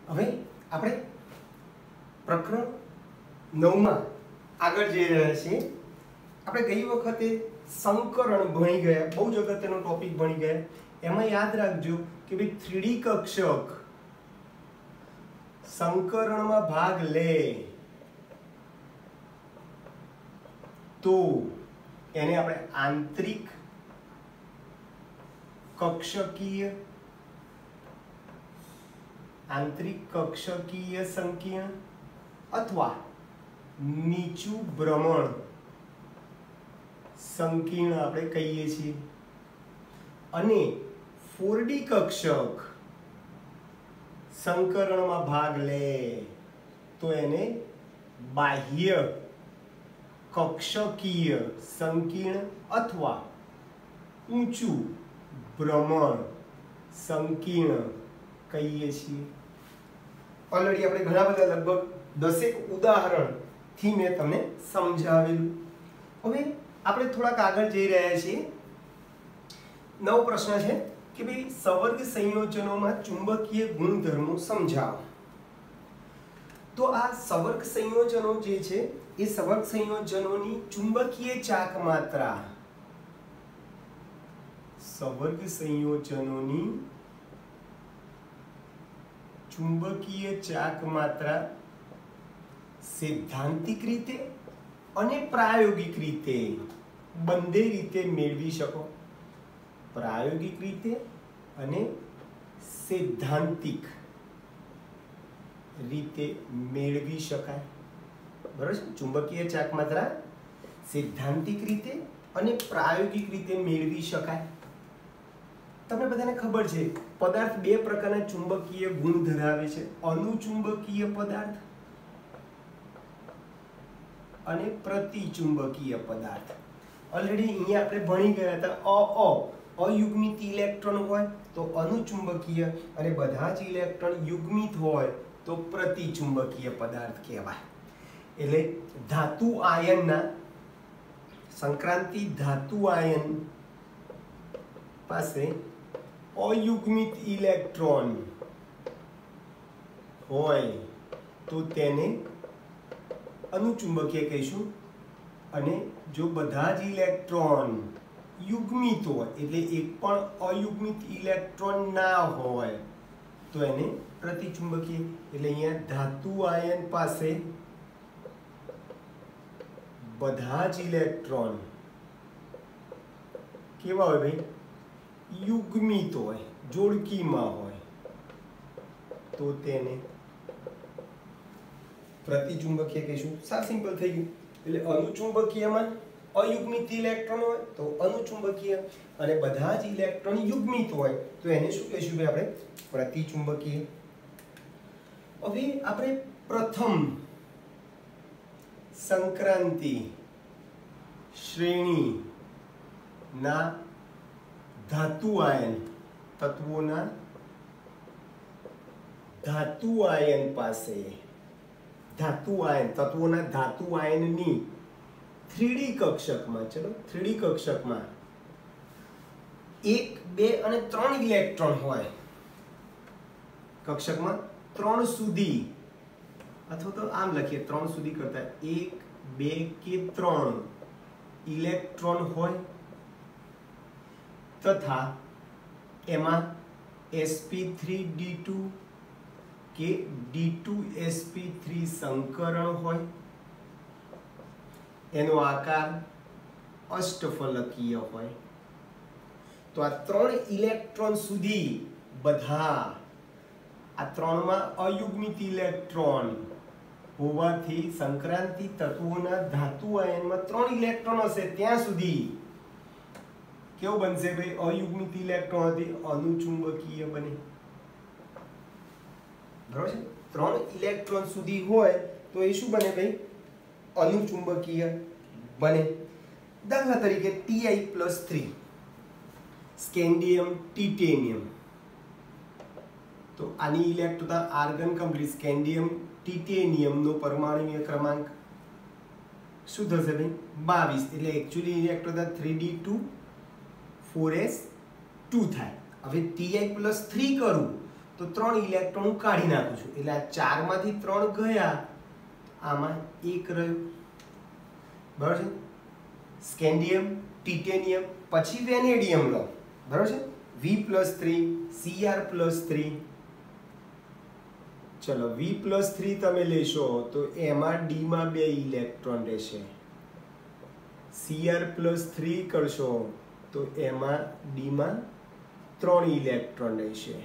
હવે આપણે પ્રકરણ 9 માં આગળ જઈ રહ્યા છીએ। આપણે ગઈ વખતે સંકરણ ભણી ગયા, બહુ જ અગત્યનો ટોપિક ભણી ગયા। એમાં યાદ રાખજો કે ભાઈ 3D કક્ષક સંકરણમાં ભાગ લે તો એને આપણે આંતરિક કક્ષકીય સંકીર્ણ અથવા નીચું ભ્રમણ સંકીર્ણ આપણે કહીએ છીએ। અને 4D કક્ષક સંકરણમાં ભાગ લે તો એને બાહ્ય કક્ષકીય સંકીર્ણ અથવા ઊંચું ભ્રમણ સંકીર્ણ કહીએ છીએ। ઓલરેડી આપણે ઘણા બધા લગભગ 10 ઉદાહરણથી મેં તમને સમજાવેલું। હવે આપણે થોડાક આગળ જઈ રહ્યા છીએ। નવો પ્રશ્ન છે કે ભાઈ સવર્ગ સંયોજનોમાં ચુંબકીય ગુણધર્મો સમજાવો। તો આ સવર્ગ સંયોજનો જે છે એ સવર્ગ સંયોજનોની ચુંબકીય ચાક માત્રા, સવર્ગ સંયોજનોની ચુંબકીય ચાક માત્રા સૈદ્ધાંતિક રીતે અને પ્રાયોગિક રીતે બંને રીતે મેળવી શકો। પ્રાયોગિક રીતે અને સૈદ્ધાંતિક રીતે મેળવી શકાય, બરાબર છે। ચુંબકીય ચાક માત્રા સૈદ્ધાંતિક રીતે અને પ્રાયોગિક રીતે મેળવી શકાય। તમને બધાને ખબર છે પદાર્થ બે પ્રકારના ચુંબકીય ગુણ ધરાવે છે, અનુચુંબકીય પદાર્થ અને પ્રતિચુંબકીય પદાર્થ। ઓલરેડી અહીંયા આપણે ભણી ગયા હતા અયુગ્મિત ઇલેક્ટ્રોન હોય તો અનુચુંબકીય અને બધા જ ઇલેક્ટ્રોન યુગ્મિત હોય તો પ્રતિચુંબકીય પદાર્થ કહેવાય। એટલે ધાતુ આયનના સંક્રાંતિ ધાતુ આયન પાસે અયુગ્મિત ઇલેક્ટ્રોન હોય તો તેને અનુચુંબકીય કહીશું, અને જો બધા જ ઇલેક્ટ્રોન યુગ્મિત હોય એટલે એક પણ અયુગ્મિત ઇલેક્ટ્રોન ના હોય તો એને પ્રતિચુંબકીય। એટલે અહીંયા ધાતુ આયન પાસે બધા જ ઇલેક્ટ્રોન કેવા હોય ભાઈ? યુગ્મિત હોય, જોડકીમાં હોય તો તેને પ્રતિચુંબકીય કહીશું। સાવ સિમ્પલ થઈ ગયું। એટલે અનુચુંબકીયમાં અયુગ્મિત ઇલેક્ટ્રોન હોય તો અનુચુંબકીય, અને બધા જ ઇલેક્ટ્રોન યુગ્મિત હોય તો એને શું કહીશું ભાઈ આપણે? પ્રતિચુંબકીય। હવે આપણે પ્રથમ સંક્રાંતિ શ્રેણી ના ધાતુ આયન તત્વોના ધાતુ આયન પાસે ધાતુ આયન તત્વોના ધાતુ આયનની 3D કક્ષકમાં, ચલો 3D કક્ષકમાં 1, 2 અને 3 ઇલેક્ટ્રોન હોય, કક્ષકમાં 3 સુધી, અથવા તો આમ લખીએ 3 સુધી કરતા 1, 2 કે 3 ઇલેક્ટ્રોન હોય તથા એમાં sp3d2 કે d2sp3 સંકરણ હોય, એનો આકાર અષ્ટફલકીય હોય, તો આ 3 ઇલેક્ટ્રોન સુધી બધા આ 3 માં અયુગ્મિત ઇલેક્ટ્રોન હોવાથી સંક્રાંતિ તત્વોના ધાતુ આયનમાં 3 ઇલેક્ટ્રોન હશે ત્યાં સુધી કેવું બનશે ભાઈ? અયુગ્મિત ઇલેક્ટ્રોન હતી અનુચુંબકીય બને, બરાબર છે। 3 ઇલેક્ટ્રોન સુધી હોય તો એ શું બને ભાઈ? અનુચુંબકીય બને। દાખલા તરીકે Ti+3 સ્કેન્ડિયમ ટિટેનિયમ, તો આની ઇલેક્ટ્રોન આર્ગન કમ્પ્લીટ સ્કેન્ડિયમ ટિટેનિયમનો પરમાણુય ક્રમાંક શું થશે ભાઈ? 22। એટલે એક્ચ્યુઅલી ઇલેક્ટ્રોન 3d2 4s2 થાય। હવે Ti+3 કરું તો 3 ઇલેક્ટ્રોન હું કાઢી નાખું છું, એટલે આ 4 માંથી 3 ગયા, આમાં 1 રહ્યો, બરાબર છે. સ્કેન્ડિયમ, ટિટેનિયમ, પછી વેનેડિયમ લો, બરાબર છે. V+3 Cr+3, ચલો V+3 તમે લેશો તો એમાં D માં 2 ઇલેક્ટ્રોન રહેશે. Cr+3 કરશો તો એમાં D માં 3 ઇલેક્ટ્રોન રહેશે.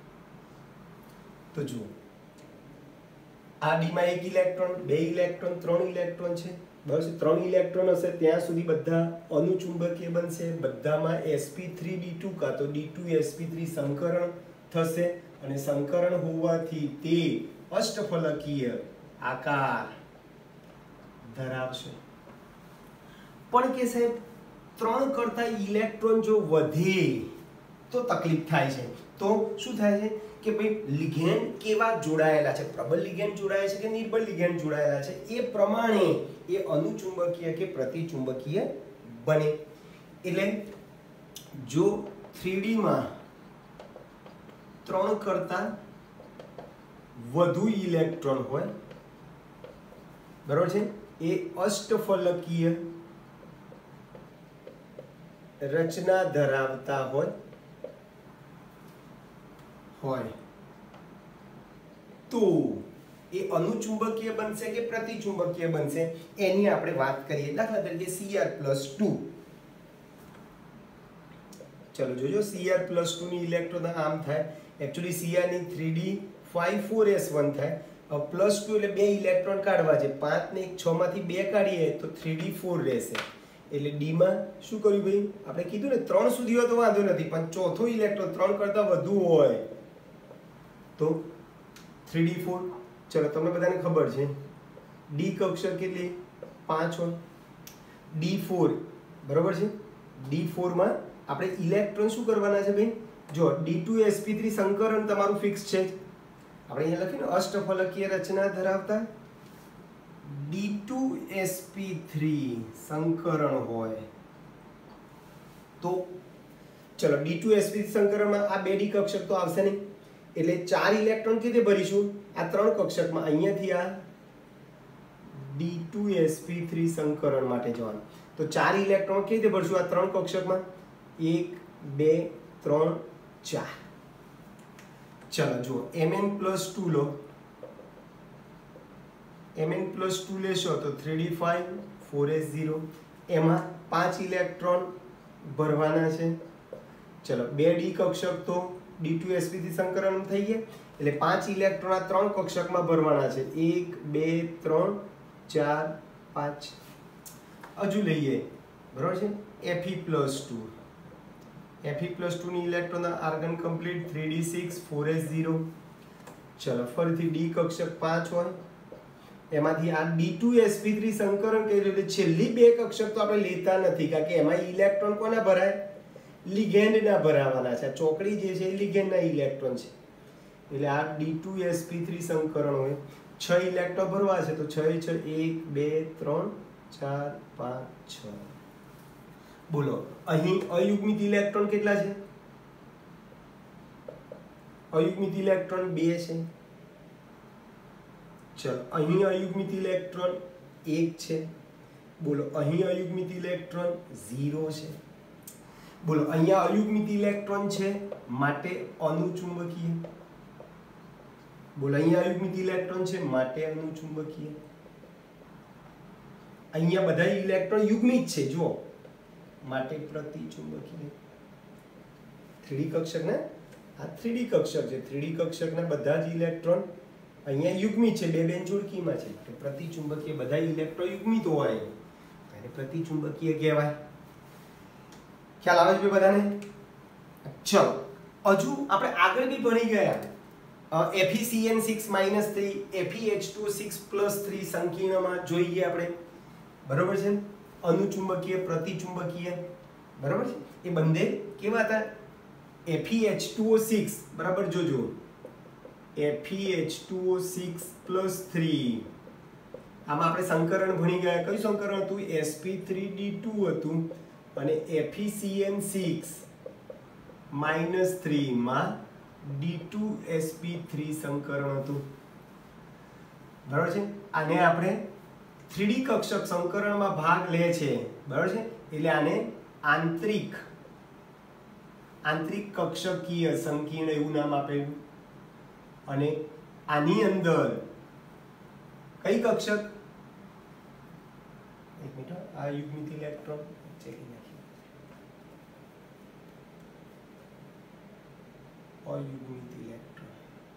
તો જુઓ, આ D માં 1 ઇલેક્ટ્રોન, 2 ઇલેક્ટ્રોન, 3 ઇલેક્ટ્રોન છે, બસ 3 ઇલેક્ટ્રોન હશે ત્યાં સુધી બધા અનુચુંબકીય બનશે. બધામાં sp3d2 કાં તો d2sp3 સંકરણ થશે અને સંકરણ હોવાથી તે અષ્ટફલકીય આકાર ધરાવશે. પણ કે સાહેબ 3 કરતા ઇલેક્ટ્રોન જો વધે તો તકલીફ થાય છે. તો શું થાય છે કે ભાઈ લિગેન્ડ કેવા જોડાયેલા છે, પ્રબળ લિગેન્ડ જોડાયેલા છે કે નિર્બળ લિગેન્ડ જોડાયેલા છે, એ પ્રમાણે એ અનુચુંબકીય કે પ્રતિચુંબકીય બને. એટલે જો 3D માં 3 કરતા વધુ ઇલેક્ટ્રોન હોય, બરાબર છે, એ અષ્ટફલકીય રચના ધરાવતા હોય તો એ અનુચુંબકીય બનશે કે પ્રતિચુંબકીય બનશે એની આપણે વાત કરીએ. દાખલા તરીકે Cr+2, ચલો જોજો Cr+2 ની ઇલેક્ટ્રોન આમ થાય. એકચ્યુઅલી Cr ની 3d5,4s1 થાય. +2 એટલે 2 ઇલેક્ટ્રોન કાઢવા છે, 5 ને 6 માંથી 2 કાઢીએ તો 3d4 રહેશે. એટલે D માં શું કર્યું ભાઈ, આપણે કીધું ને 3 સુધી હોય તો વાંધો નથી, પણ ચોથો ઇલેક્ટ્રોન 3 કરતા વધુ હોય તો 3d4. ચલો તમને બધાને ખબર છે D કક્ષક કેટલી 5 હોય, D4 બરાબર છે. D4 માં આપણે ઇલેક્ટ્રોન શું કરવાના છે ભાઈ, જો d2sp3 સંકરણ તમારું ફિક્સ છે. આપણે અહીંયા લખીને અષ્ટફલકીય રચના ધરાવતા d2sp3 સંકરણ હોય તો ચલો d2sp3 સંકરણમાં આ 2 d કક્ષક તો આવશે નહીં, એટલે 4 ઇલેક્ટ્રોન કેવી ભરીશું આ 3 કક્ષકમાં. અહીંયાથી આ d2sp3 સંકરણ માટે જવાનું, તો 4 ઇલેક્ટ્રોન કેવી રીતે ભરશું આ 3 કક્ષકમાં, 1 2 3 4. ચલો જુઓ Mn+2 લો, Mn+2 લેશો તો 3d5 4s0, એમાં 5 ઇલેક્ટ્રોન ભરવાના છે. ચલો 2d કક્ષક તો d2sp3 સંકરણ થઈ ગયા, એટલે 5 ઇલેક્ટ્રોન આ 3 કક્ષકમાં ભરવાના છે. 1 2 3 4 5. હજુ લઈએ, બરાબર છે, Fe+2, Fe+2 ની electron argon complete 3d6 4s0. ચલો ફરીથી d કક્ષક 5 હોય, એમાંથી આ d2sp3 સંકરણ કર્યું એટલે છેલ્લી 2 કક્ષક તો આપણે લેતા નથી, કારણ કે એમાં ઇલેક્ટ્રોન કોના ભરાય, લિગેન્ડ ના ભરાવાના છે. આ ચોકડી જે છે એ લિગેન્ડ ના ઇલેક્ટ્રોન છે, એટલે આ d2sp3 સંકરણ હોય. 6 ઇલેક્ટ્રોન ભરવા છે તો 6 6 1 2 3 4 5 6. બોલો અહીં અયુગ્મિત ઇલેક્ટ્રોન કેટલા છે, અયુગ્મિત ઇલેક્ટ્રોન 2 છે. ચલો અહીં અયુગ્મિત ઇલેક્ટ્રોન 1 છે. બોલો અહીં અયુગ્મિત ઇલેક્ટ્રોન 0 છે. બોલો અહીંયા અયુગ્મિત ઇલેક્ટ્રોન છે માટે અનુચુંબકીય. બોલો અહીંયા અયુગ્મિત ઇલેક્ટ્રોન છે માટે અનુચુંબકીય. અહીંયા બધા ઇલેક્ટ્રોન યુગ્મિત છે જુઓ, માટે પ્રતિચુંબકીય. 3D કક્ષક ને આ 3D કક્ષક છે, 3D કક્ષકના બધા જ ઇલેક્ટ્રોન અહીંયા યુગ્મિત છે, બે બેન જોડકીમાં છે, તો પ્રતિચુંબકીય બધા ઇલેક્ટ્રોન યુગ્મિત હોય એને પ્રતિચુંબકીય કહેવાય. ખ્યાલ આવે છે બધાને? ચલો હજુ આપણે આગળ બી ભણી ગયા FeCN6-3 FeH2O6+3 સંકીર્ણમાં જોઈએ આપણે, બરોબર છે, અનુચુંબકીય પ્રતિચુંબકીય, બરાબર છે. એ બંને કેવા હતા, FeH2O6 બરાબર, જોજો FeH2O6+3 આમાં આપણે સંકરણ ભણી ગયા. કયું સંકરણ હતું, sp3d2 હતું, અને FeCN6-3 માં D2sp3 સંકરણ હતું, બરાબર છે. આને આપણે 3D કક્ષક સંકરણમાં ભાગ લે છે, બરાબર છે, એટલે આને આંતરિક કક્ષકીય સંકીર્ણ એવું નામ આપેલું. અને આની અંદર કઈ કક્ષક, એક મિનિટ, આ યુગ્મિત ઇલેક્ટ્રોન ચેકી નાખીએ, અયુગ્મિત ઇલેક્ટ્રોન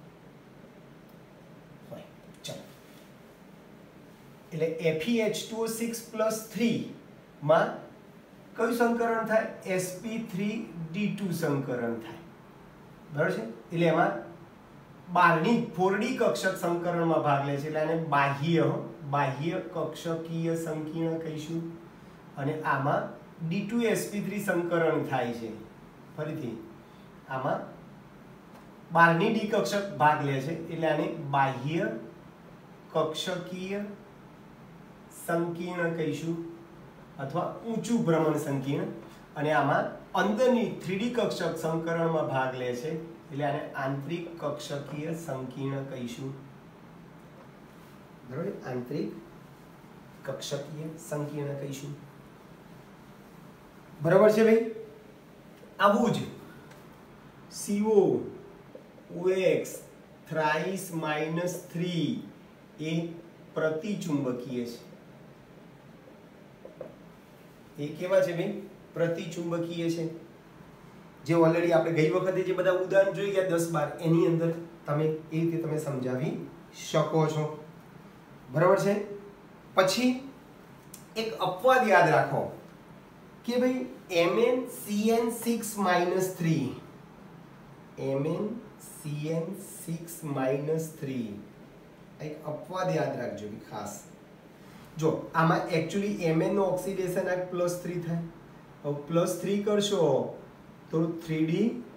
હોય. ચાલો, એટલે Fe2O6+3 માં કયું સંકરણ થાય? sp3d2 સંકરણ થાય, બરાબર છે. એટલે એમાં 4D કક્ષક સંકરણમાં ભાગ લે છે, એટલે આને બાહ્ય કક્ષકીય સંકીર્ણ કહીશું. અને આમાં D2sp3 સંકરણ થાય છે. ફરીથી આમાં 12D કક્ષક ભાગ લે છે, એટલે આને બાહ્ય કક્ષકીય સંકીર્ણ કહીશું અથવા ઊંચું ભ્રમણ સંકીર્ણ. અને આમાં અંદરની 3D કક્ષક સંકરણમાં ભાગ લે છે, એટલે આને આંતરિક કક્ષકીય સંકીર્ણ કહીશું, બરાબર. આંતરિક કક્ષકીય સંકીર્ણ કહીશું, બરાબર છે ભાઈ. આવું જ COOX thrice -3 એ પ્રતિચુંબકીય છે. એ કેવા છે ભાઈ? પ્રતિચુંબકીય છે. જે ઓલરેડી આપણે ગઈ વખતે જે બધા ઉદાહરણ જોઈ ગયા 10-12, એની અંદર તમે એ રીતે તમે સમજાવી શકો છો, બરાબર છે. પછી એક અપવાદ યાદ રાખો કે ભાઈ MnCN6-3 એક અપવાદ યાદ રાખજો કે ખાસ. જો આમાં એકચ્યુઅલી Mn નો ઓક્સિડેશન આ +3 થાય. હવે +3 કરશો તો 3D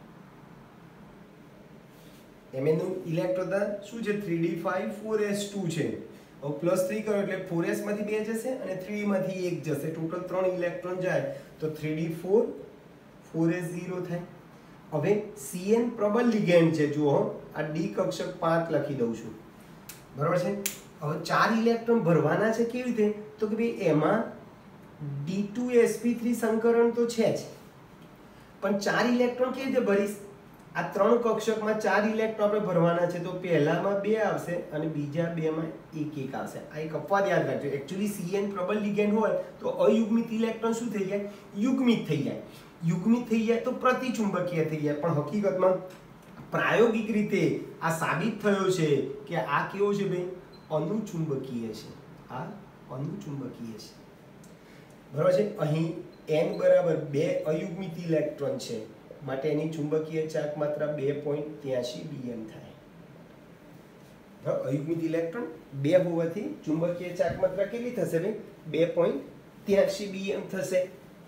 Mn નું ઇલેક્ટ્રોન શું છે? 3d5 4s2 છે. હવે +3 કરો એટલે 4s માંથી 2 જશે અને 3d માંથી 1 જશે. ટોટલ 3 ઇલેક્ટ્રોન જાય તો 3d4 4s0 થાય. હવે Cn પ્રબળ લિગેન્ડ છે. જુઓ આ D કક્ષક 5 લખી દઉં છું, બરાબર છે. હવે 4 ઇલેક્ટ્રોન ભરવાના છે. કેવી રીતે? તો કે ભાઈ એમાં D2sp3 સંકરણ તો છે જ, પણ 4 ઇલેક્ટ્રોન કેવી રીતે ભરીશ? આ 3 કક્ષકમાં 4 ઇલેક્ટ્રોન આપણે ભરવાના છે, તો પહેલામાં 2 આવશે અને બીજા 2 માં 1 આવશે. આ એક અપવાદ યાદ રાખજો. એકચ્યુઅલી Cn પ્રબળ લિગેન્ડ હોય તો અયુગ્મિત ઇલેક્ટ્રોન શું થઈ જાય? યુગ્મિત થઈ જાય. યુગ્મિત થઈ જાય તો પ્રતિચુંબકીય થઈ જાય. પણ હકીકતમાં પ્રાયોગિક રીતે આ સાબિત થયો છે કે આ કેવો છે ભાઈ? અનુચુંબકીય છે. આ અનુચુંબકીય છે, બરાબર છે. અહીં n બરાબર 2 અયુગ્મિત ઇલેક્ટ્રોન છે, માટે એની ચુંબકીય ચાર્જ માત્રા 2.83 bm થાય. અયુગ્મિત ઇલેક્ટ્રોન 2 હોવાથી ચુંબકીય ચાર્જ માત્રા કેટલી થશે ભાઈ? 2.83 bm થશે,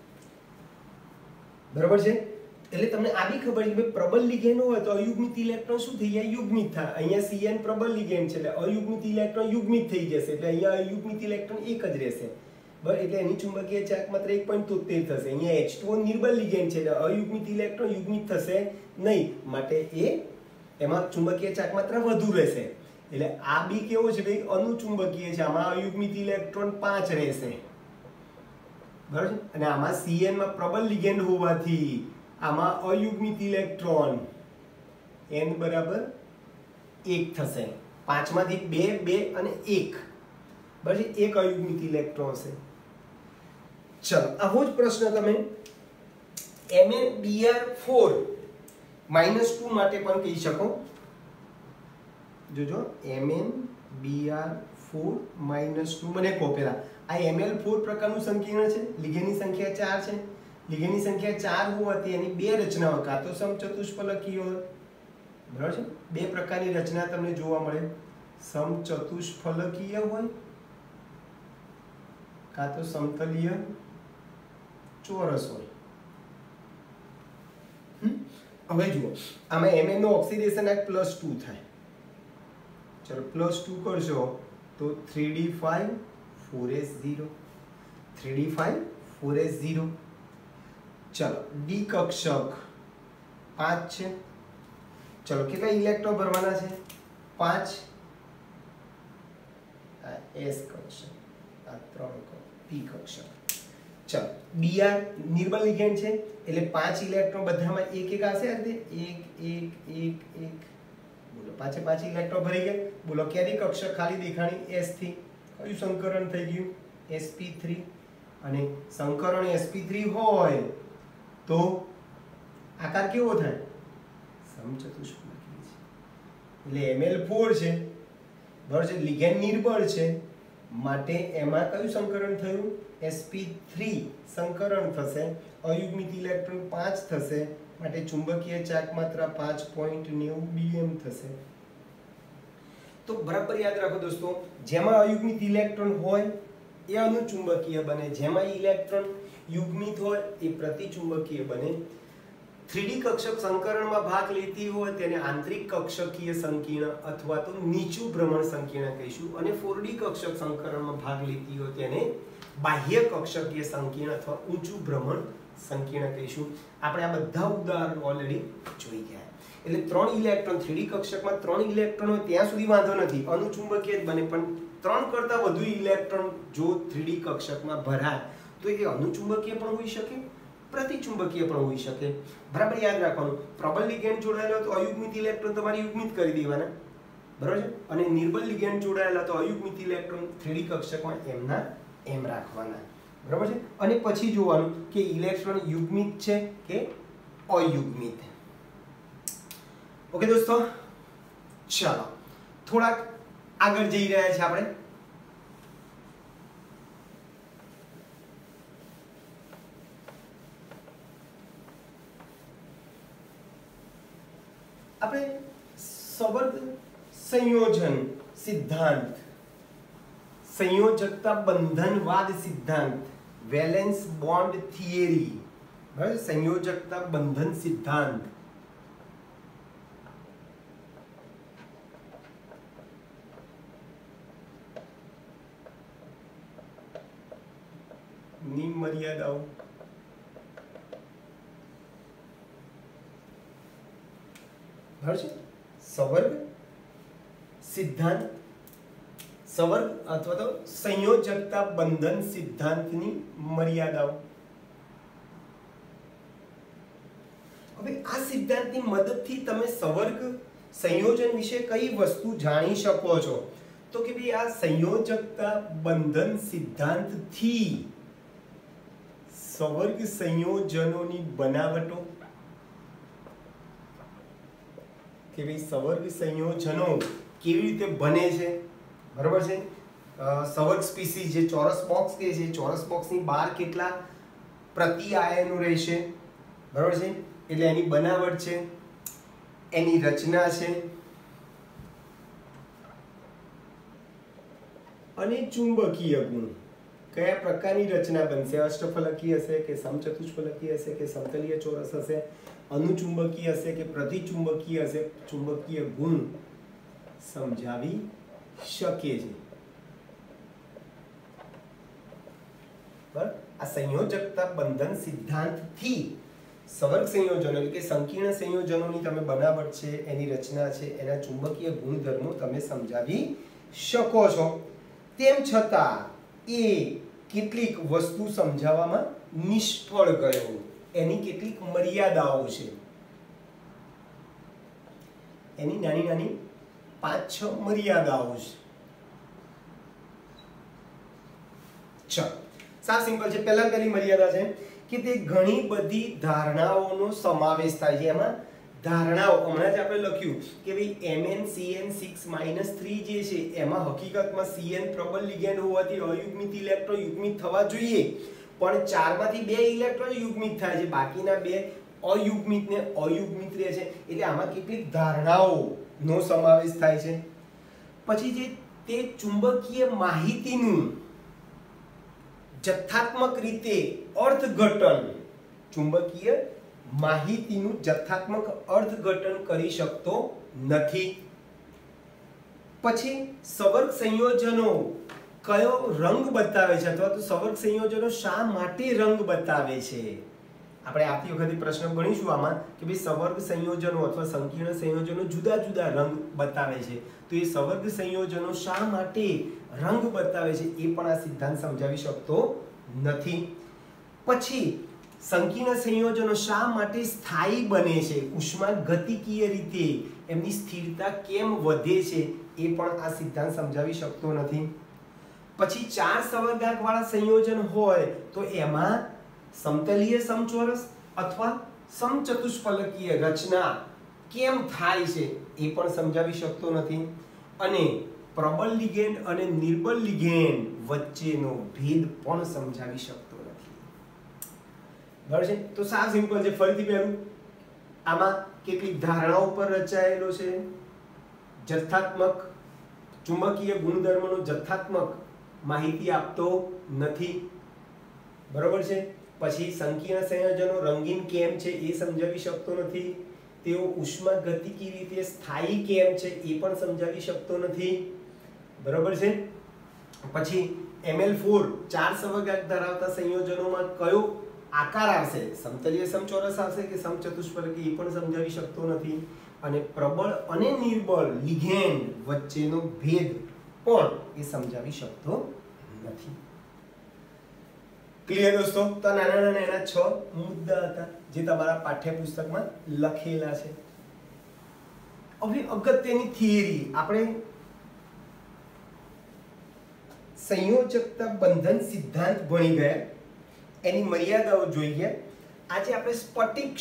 બરાબર છે. એટલે તમને આ બી ખબર છે કે પ્રબળ લિગેન્ડ હોય તો અયુગ્મિત ઇલેક્ટ્રોન શું થઈ જાય? યુગ્મિત થાય. અહીંયા Cn પ્રબળ લિગેન્ડ છે એટલે અયુગ્મિત ઇલેક્ટ્રોન યુગ્મિત થઈ જશે. એટલે અહીંયા અયુગ્મિત ઇલેક્ટ્રોન એક જ રહેશે, બરાબર. એટલે એની ચુંબકીય ચાર્જ માત્રા 1.73 થશે. અહીંયા H2O નિર્બળ લિગેન્ડ છે એટલે અયુગ્મિત ઇલેક્ટ્રોન યુગ્મિત થશે નહીં, માટે એ એમાં ચુંબકીય ચાર્જ માત્રા વધુ રહેશે. એટલે આ બી કેવો છે ભાઈ? અનુચુંબકીય છે. આમાં અયુગ્મિત ઇલેક્ટ્રોન 5 રહેશે, બરાબર છે. અને આમાં Cn માં પ્રબળ લિગેન્ડ હોવાથી આમાં અયુગ્મિત ઇલેક્ટ્રોન n બરાબર 1 થશે. 5 માંથી 2 2 અને 1, બરાબર. એક અયુગ્મિત ઇલેક્ટ્રોન છે. ચલો આવો જ પ્રશ્ન તમે MnBr4 -2 માટે પણ કહી શકો. જોજો MnBr4 -2 મને કહો પેલા આ Ml4 પ્રકારનું સંકીર્ણ છે. લિગેન્ડની સંખ્યા 4 છે. લિગેન્ડની સંખ્યા 4 હોવાથી એની 2 રચનાઓ કાં તો સમચતુષ્ફલકીય હોય, બરાબર છે. 2 પ્રકારની રચના તમને જોવા મળે. સમચતુષ્ફલકીય હોય કાં તો સમતલીય ચોરસ હોય. હવે જુઓ આમાં Mn નો ઓક્સિડેશન આ +2 થાય. ચલો +2 કરશો તો 3d5 4s0 3d5 4s0. ચલો D કક્ષક 5 છે, ચલો કેટલા ઇલેક્ટ્રોન ભરવાના છે? 5. આ S કક્ષક, આ 3 P કક્ષક. ચલો Br નિર્બળ લિગેન્ડ છે એટલે 5 ઇલેક્ટ્રોન બધામાં એક એક આવશે. આ રીતે 1 1 1 1. બોલો 5 ઇલેક્ટ્રોન ભરી ગયા. બોલો કેરી કક્ષક ખાલી દેખાણી S થી કયું સંકરણ થઈ ગયું? sp3. અને સંકરણ sp3 હોય તો આકાર કેવો થાય? સમચતુષ્ફલકી છે એટલે ml4 છે બરાબર છે. લિગેન્ડ નિર્બળ છે માટે એમાં કયું સંકરણ થયું? sp3 સંકરણ થશે. અયુગ્મિત ઇલેક્ટ્રોન 5 થશે માટે ચુંબકીય ચાર્જ માત્રા 5.90 bm થશે. તો બરાબર યાદ રાખો દોસ્તો, જેમાં અયુગ્મિત ઇલેક્ટ્રોન હોય એ અનુચુંબકીય બને, જેમાં ઇલેક્ટ્રોન યુગ્મિત હોય એ પ્રતિચુંબકીય બને. 3D કક્ષક સંકરણમાં ભાગ લેતી હોય તેને આંતરિક કક્ષકીય સંકીર્ણ અથવા તો નીચું ભ્રમણ સંકીર્ણ કહીશું, અને 4D કક્ષક સંકરણમાં ભાગ લેતી હોય તેને બાહ્ય કક્ષકીય સંકીર્ણ અથવા ઊંચું ભ્રમણ સંકીર્ણ કહીશું. આપણે આ બધા ઉદાહરણો ઓલરેડી જોઈ ગયા. એટલે 3 ઇલેક્ટ્રોન 3D કક્ષકમાં 3 ઇલેક્ટ્રોન હોય ત્યાં સુધી વાંધો નથી, અનુચુંબકીય જ બને. પણ 3 કરતાં વધુ ઇલેક્ટ્રોન જો 3D કક્ષકમાં ભરાય તો એ અનુચુંબકીય પણ હોઈ શકે, પ્રતિચુંબકીય પણ હોઈ શકે. બરાબર યાદ રાખવાનું. પ્રબળ લિગેન્ડ જોડાયેલો તો અયુગ્મિત ઇલેક્ટ્રોન તમારે યુગ્મિત કરી દેવાના, બરાબર છે. અને નિર્બળ લિગેન્ડ જોડાયેલા તો અયુગ્મિત ઇલેક્ટ્રોન 3D કક્ષકમાં એમના એમ રાખવાના, બરાબર છે. અને પછી જોવાનું કે ઇલેક્ટ્રોન યુગ્મિત છે કે અયુગ્મિત. ઓકે દોસ્તો, ચાલો થોડાક આગળ જઈ રહ્યા છે આપણે. આપણે સંબંધ સંયોજન સિદ્ધાંત, સંયોજકતા બંધનવાદ સિદ્ધાંત, વેલેન્સ બોન્ડ થિયરી, બરાબર, સંયોજકતા બંધન સિદ્ધાંત, ની મર્યાદાઓ, બરાબર છે. સંવર્ગ સિદ્ધાંત, સંવર્ગ અથવા તો સંયોજકતા બંધન સિદ્ધાંતની મર્યાદાઓ. હવે આ સિદ્ધાંતની મદદથી તમે સંવર્ગ સંયોજન વિશે કઈ વસ્તુ જાણી શકો છો? તો કે ભાઈ આ સંયોજકતા બંધન સિદ્ધાંતથી સંવર્ગ સંયોજનોની બનાવટો, કે ભાઈ સંવર્ગ સંયોજનો કેવી રીતે બને છે, બરાબર છે. સંવર્ગ સ્પીસીસ જે ચોરસ બોક્સ કે છે, ચોરસ બોક્સની બહાર કેટલા પ્રતિ આયનો રહેશે, બરાબર છે. એટલે એની બનાવટ છે, એની રચના છે, અને ચુંબકીય ગુણ. કયા પ્રકારની રચના બનશે? અષ્ટફલકી હશે કે સમચતુષ્ફલકી હશે કે સમતલીય ચોરસ હશે, અનુચુંબકીય હશે કે પ્રતિચુંબકીય હશે, ચુંબકીય ગુણ સમજાવી શકે છે. બરાબર. આ સંયોજકતા બંધન સિદ્ધાંતથી સંવર્ગ સંયોજનો એટલે કે સંકીર્ણ સંયોજનોની તમે બનાવટ છે, એની રચના છે, એના ચુંબકીય ગુણધર્મો તમે સમજાવી શકો છો. તેમ છતાં એ કેટલીક વસ્તુ સમજાવવામાં નિષ્ફળ ગયો. એની કેટલીક મર્યાદાઓ છે, એની નાની નાની 5-6 મર્યાદાઓ છે. ચાલો સાવ સિમ્પલ છે. પહેલી મર્યાદા છે કે તે ઘણી બધી ધારણાઓનો સમાવેશ થાય છે. એમાં ધારણાઓ હમણાં જ આપણે લખ્યું કે ભાઈ MnCN6-3 જે છે એમાં હકીકતમાં Cn પ્રબળ લિગેન્ડ હોવાથી અયુગ્મિત ઇલેક્ટ્રોન યુગ્મિત થવા જોઈએ, પણ 4 માંથી 2 ઇલેક્ટ્રોન યુગ્મિત થાય છે, બાકીના 2 અયુગ્મિત ને અયુગ્મિત રહે છે. એટલે આમાં કેટલીક ધારણાઓનો સમાવેશ થાય છે. પછી જે તે ચુંબકીય માહિતીનું જથ્થાત્મક રીતે અર્થઘટન, ચુંબકીય માહિતીનું જથ્થાત્મક અર્થઘટન કરી શકતો નથી. પછી સંવર્ગ સંયોજનો કયો રંગ બતાવે છે, અથવા તો સંવર્ગ સંયોજનો શા માટે રંગ બતાવે છે, આપણે આવતી વખતે પ્રશ્ન ગણીશું આમાં કે ભાઈ સવર્ગ સંયોજનો અથવા સંકીર્ણ સંયોજનો જુદા જુદા રંગ બતાવે છે, તો એ સવર્ગ સંયોજનો શા માટે રંગ બતાવે છે એ પણ આ સિદ્ધાંત સમજાવી શકતો નથી. પછી સંકીર્ણ સંયોજનો શા માટે સ્થાયી બને છે, ઉષ્માગતિકીય રીતે એમની સ્થિરતા કેમ વધે છે એ પણ આ સિદ્ધાંત સમજાવી શકતો નથી. પછી 4 સવર્ગાંક વાળા સંયોજન હોય તો એમાં સમતલીય સમચોરસ અથવા સમચતુષ્ફલકીય રચના કેમ થાય છે એ પણ સમજાવી શકતો નથી. અને પ્રબળ લિગેન્ડ અને નિર્બળ લિગેન્ડ વચ્ચેનો ભેદ પણ સમજાવી શકતો નથી. બરાબર છે? તો સાવ સિમ્પલ છે. ફરીથી પહેલું, આમાં કેટલીક ધારણાઓ પર રચાયેલો છે. જથ્થાત્મક ચુંબકીય ગુણધર્મનો જથ્થાત્મક માહિતી આપતો નથી. બરોબર છે? પછી સંકીર્ણ સંયોજનો રંગીન કેમ છે એ સમજાવી શકતો નથી. તેઓ ઉષ્માગતિકી રીતે સ્થાયી કેમ છે એ પણ સમજાવી શકતો નથી. બરોબર છે? પછી Ml4 4 સવર્ગાંક ધરાવતા સંયોજનોમાં કયો આકાર આવશે, સમતલીય સમચોરસ આવશે કે સમચતુષ્ફલકી એ પણ સમજાવી શકતો નથી. અને પ્રબળ અને નિર્બળ લિગેન્ડ વચ્ચેનો ભેદ પણ એ સમજાવી શકતો નથી. ક્લિયર દોસ્તો? તો નાના નાના એના 6 મુદ્દા હતા જે તમારા પાઠ્યપુસ્તકમાં લખેલા છે. હવે અગત્યની થિયરી, આપણે સંયોજકતા બંધન સિદ્ધાંત ભણી ગયા, એની મર્યાદાઓ જોઈ ગયા. આજે આપણે સ્ફટિક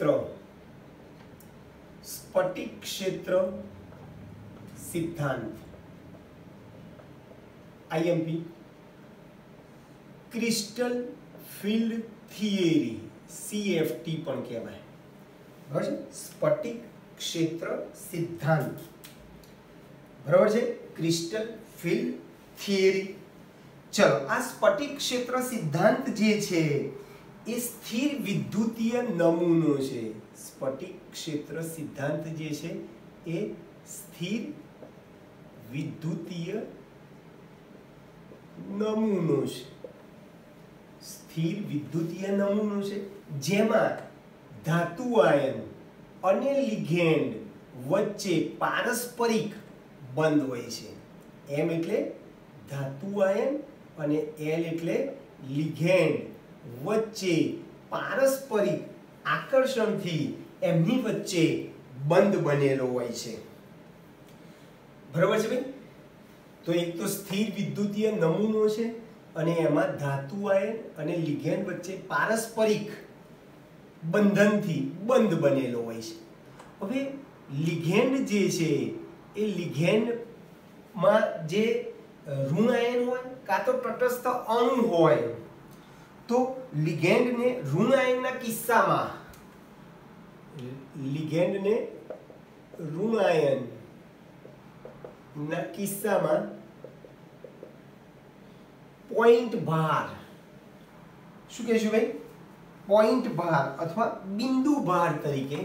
ક્ષેત્ર સિદ્ધાંત IMP, crystal field theory CFT પણ કહેવાય. બરાબર છે? સ્ફટિક ક્ષેત્ર સિદ્ધાંત, બરાબર છે? Crystal field theory. ચલો, આ સ્ફટિક ક્ષેત્ર સિદ્ધાંત જે છે એ સ્થિર વિદ્યુતીય નમૂનો છે. સ્ફટિક ક્ષેત્ર સિદ્ધાંત જે છે એ સ્થિર વિદ્યુતીય નમૂનો છે. સ્થિર વિદ્યુતીય નમૂનો છે જેમાં ધાતુ આયન અને લિગેન્ડ વચ્ચે પારસ્પરિક બંધ હોય છે. M એટલે ધાતુ આયન અને L એટલે લિગેન્ડ વચ્ચે પારસ્પરિક આકર્ષણથી એમની વચ્ચે બંધ બનેલો હોય છે. બરાબર છે ભાઈ? તો એક તો સ્થિર વિદ્યુતીય નમૂનો છે અને એમાં ધાતુ આયન અને લિગેન્ડ વચ્ચે પારસ્પરિક બંધનથી બંધ બનેલો હોય છે. હવે લિગેન્ડ જે છે એ લિગેન્ડમાં જે ઋણ આયન હોય કાં તો તટસ્થ અણુ હોય, તો લિગેન્ડને ઋણ આયનના કિસ્સામાં પોઈન્ટ ભાર, શું કહેશું ભાઈ? પોઈન્ટ ભાર અથવા બિંદુ ભાર તરીકે,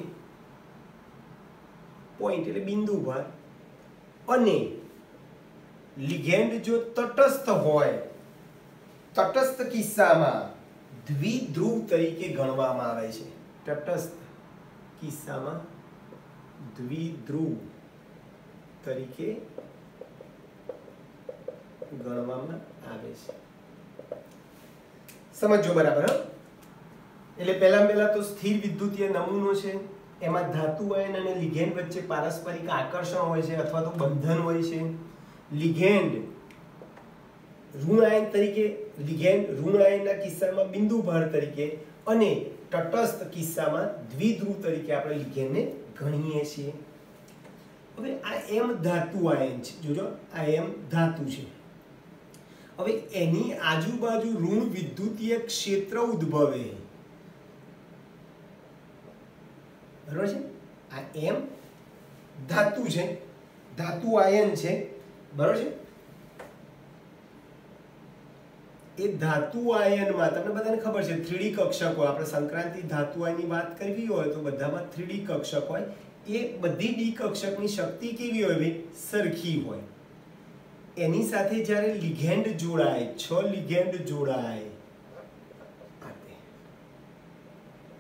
પોઈન્ટ એટલે બિંદુ ભાર, અને લિગેન્ડ જો તટસ્થ હોય, તટસ્થ કિસ્સામાં દ્વિધ્રુવ તરીકે ગણવામાં આવે છે. તટસ્થ કિસ્સામાં દ્વિધ્રુવ તરીકે ગણવામાં આવે છે. સમજો બરાબર? એટલે પહેલા તો સ્થિર વિદ્યુતીય નમૂનો છે, એમાં ધાતુ આયન અને લિગેન્ડ વચ્ચે પારસ્પરિક આકર્ષણ હોય છે અથવા તો બંધન હોય છે. લિગેન્ડ ઋણ આયન તરીકે, લિગેન્ડ ઋણ આયનના કિસ્સામાં બિંદુ ભાર તરીકે અને તટસ્થ કિસ્સામાં દ્વિધ્રુવ તરીકે આપણે લિગેન્ડને ગણીએ છીએ. હવે આ M ધાતુ આયન છે, જોજો આ M ધાતુ છે. હવે એની આજુબાજુ ઋણ વિદ્યુતીય ક્ષેત્ર ઉદ્ભવે. બરાબર છે? આ M ધાતુ છે, ધાતુ આયન છે. બરાબર છે? એ ધાતુ આયનમાં તમને બધાને ખબર છે 3D કક્ષક હોય. આપણે સંક્રાંતિ ધાતુ આયનની વાત કરવી હોય તો બધામાં 3D કક્ષક હોય. એ બધી ડી કક્ષકની શક્તિ કેવી હોય ભાઈ? સરખી હોય. એની સાથે જ્યારે લિગેન્ડ જોડાય, 6 લિગેન્ડ જોડાય,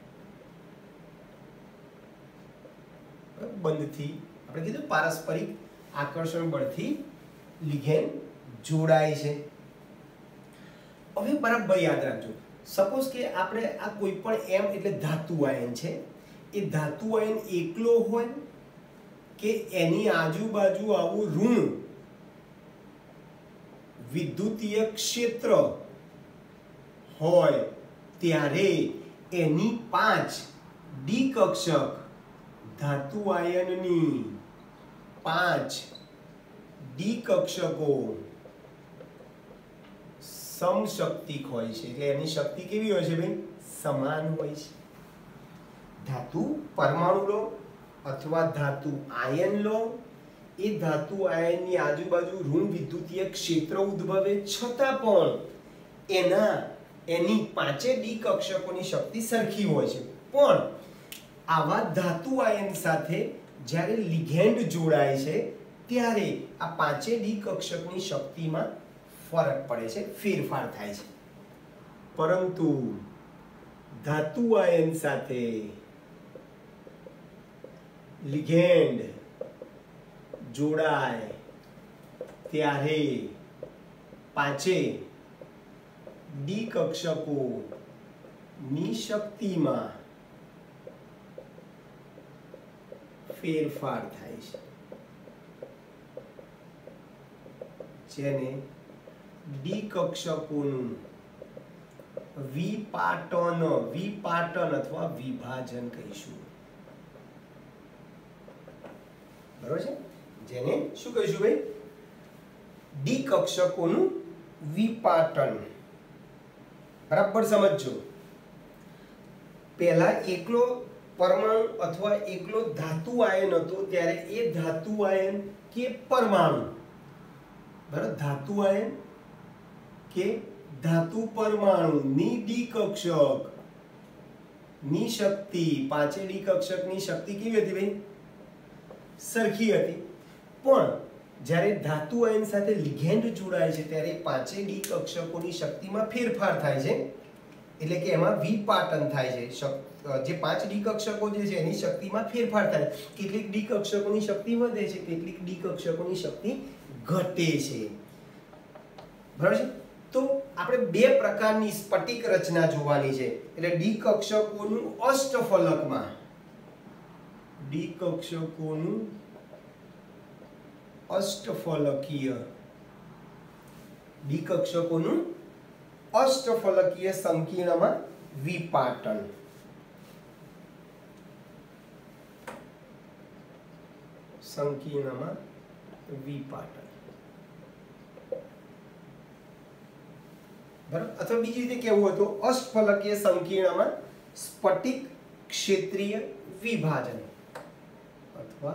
બંધથી આપણે કીધું પારસ્પરિક આકર્ષણ બળથી લિગેન્ડ જોડાય છે. હવે બરાબર યાદ રાખજો, સપોઝ કે આપણે આ કોઈ પણ એમ એટલે ધાતુ આયન છે, એ ધાતુ આયન એકલો હોય કે એની આજુબાજુ આવું ઋણ વિદ્યુતીય ક્ષેત્ર હોય ત્યારે એની 5 ડી કક્ષક ધાતુ આયનની 5 ડી કક્ષકો સમશક્તિક હોય છે. એટલે એની શક્તિ કેવી હોય છે ભાઈ? સમાન હોય છે. ધાતુ પરમાણુ લો અથવા ધાતુ આયન લો, એ ધાતુ આયનની આજુબાજુ ઋણ વિદ્યુતીય ક્ષેત્ર ઉદ્ભવે છતાં પણ એની 5 ડી કક્ષકોની શક્તિ સરખી હોય છે. પણ આવા ધાતુ આયન સાથે જ્યારે લિગેન્ડ જોડાય છે ત્યારે આ 5 ડી કક્ષકની શક્તિમાં ફરક પડે છે, ફેરફાર થાય છે. પરંતુ ધાતુ આયન સાથે લિગેન્ડ જોડાય ત્યારે 5 ડી કક્ષકોની શક્તિમાં ફેરફાર થાય છે, જેને ડી કક્ષકોનું વિપાટન અથવા વિભાજન કહીશું. બરોબર છે? જેને શું કહીશું ભાઈ? ડી કક્ષકોનું વિપાટન. બરાબર સમજજો. પહેલા એકલો પરમાણુ અથવા એકલો ધાતુ આયન હતો ત્યારે એ ધાતુ આયન કે પરમાણુ, બરાબર, ધાતુ આયન કે ધાતુ પરમાણુની ડી કક્ષક ની શક્તિ 5 ડી કક્ષકની શક્તિ કેવી હતી ભાઈ? સરખી હતી. પણ જ્યારે ધાતુ આયન સાથે લિગેન્ડ જોડાય છે ત્યારે 5 ડી કક્ષકોની શક્તિમાં ફેરફાર થાય છે. એટલે કે એમાં વિપાટન થાય છે. જે 5 ડી કક્ષકો જે છે એની શક્તિમાં ફેરફાર થાય. કેટલીક ડી કક્ષકોની શક્તિ વધે છે, કેટલીક ડી કક્ષકોની શક્તિ ઘટે છે. બરાબર છે? તો આપણે 2 પ્રકારની સ્ફટિક રચના જોવાની છે. એટલે ડી કક્ષકોનું અષ્ટફલકમાં અષ્ટફલકીય સંકીર્ણમાં વિપાટન. બરાબર? અથવા બીજી રીતે કેવું હતું? અષ્ટફલકીય સંકીર્ણમાં સ્ફટિક ક્ષેત્રીય વિભાજન અથવા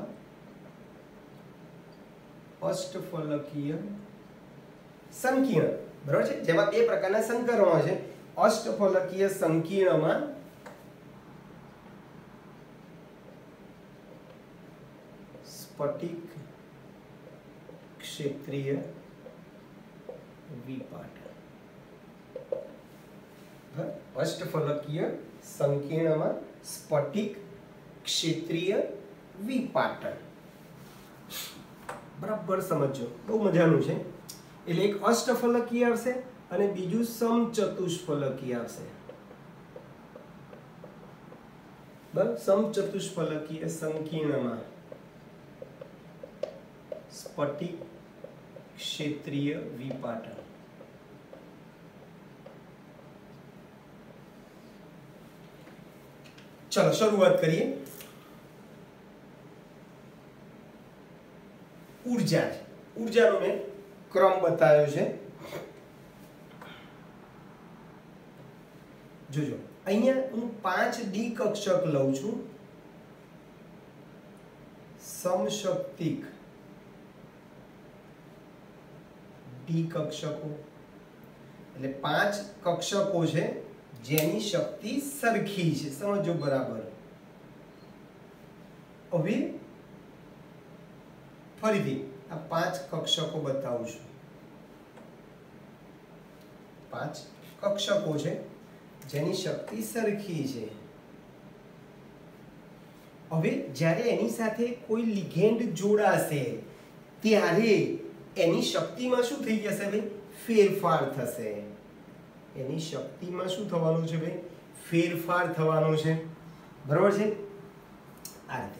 અષ્ટફલકીય સંકીર્ણ. બરાબર છે? જેમાં 2 પ્રકારના સંકરણો છે. અષ્ટફલકીય સંકીર્ણમાં સ્ફટિક ક્ષેત્રીય વિપાટન. અષ્ટફલકીય સંકીર્ણમાં સ્ફટિક ક્ષેત્રીય વિપાટન. બરાબર સમજો, બહુ મજાનું છે. એટલે એક અષ્ટફલકીય આવશે અને બીજું સમચતુષ્ફલકીય આવશે. બરાબર? સમચતુષ્ફલકીય સંકીર્ણમાં સ્ફટિક ક્ષેત્રીય વિપાટન. ચલો શરૂઆત કરીએ. ઉર્જાનો મેં ક્રમ બતાવ્યો છે. જોજો, અહીંયા હું 5 ડી કક્ષક લઉં છું. સમશક્તિક ડી કક્ષકો એટલે 5 કક્ષકો છે જેની શક્તિ સરખી છે. સમજો બરાબર. હવે ફરીથી આ 5 કક્ષકો બતાવું છું. 5 કક્ષકો છે જેની શક્તિ સરખી છે. હવે જ્યારે એની સાથે કોઈ લિગેન્ડ જોડાશે ત્યારે એની શક્તિમાં શું થઈ જશે ભાઈ? ફેરફાર થશે. એની શક્તિમાં શું થવાનું છે ભાઈ? ફેરફાર થવાનો છે. બરાબર છે? આ રીતે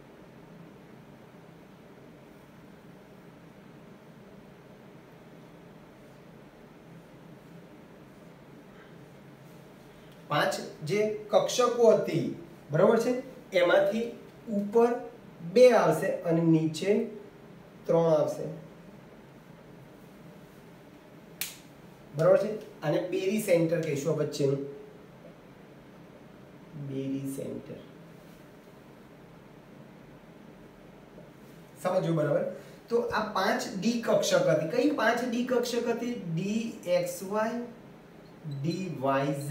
5 જે કક્ષકો હતી, બરાબર છે, એમાંથી ઉપર 2 આવશે અને નીચે 3 આવશે. બરાબર છે? આને બેરી સેન્ટર કહીશું. આ વચ્ચેનું બેરી સેન્ટર. સમજો બરાબર? તો આ 5 ડી કક્ષક હતી. કઈ 5 ડી કક્ષક હતી? DXY, DYZ,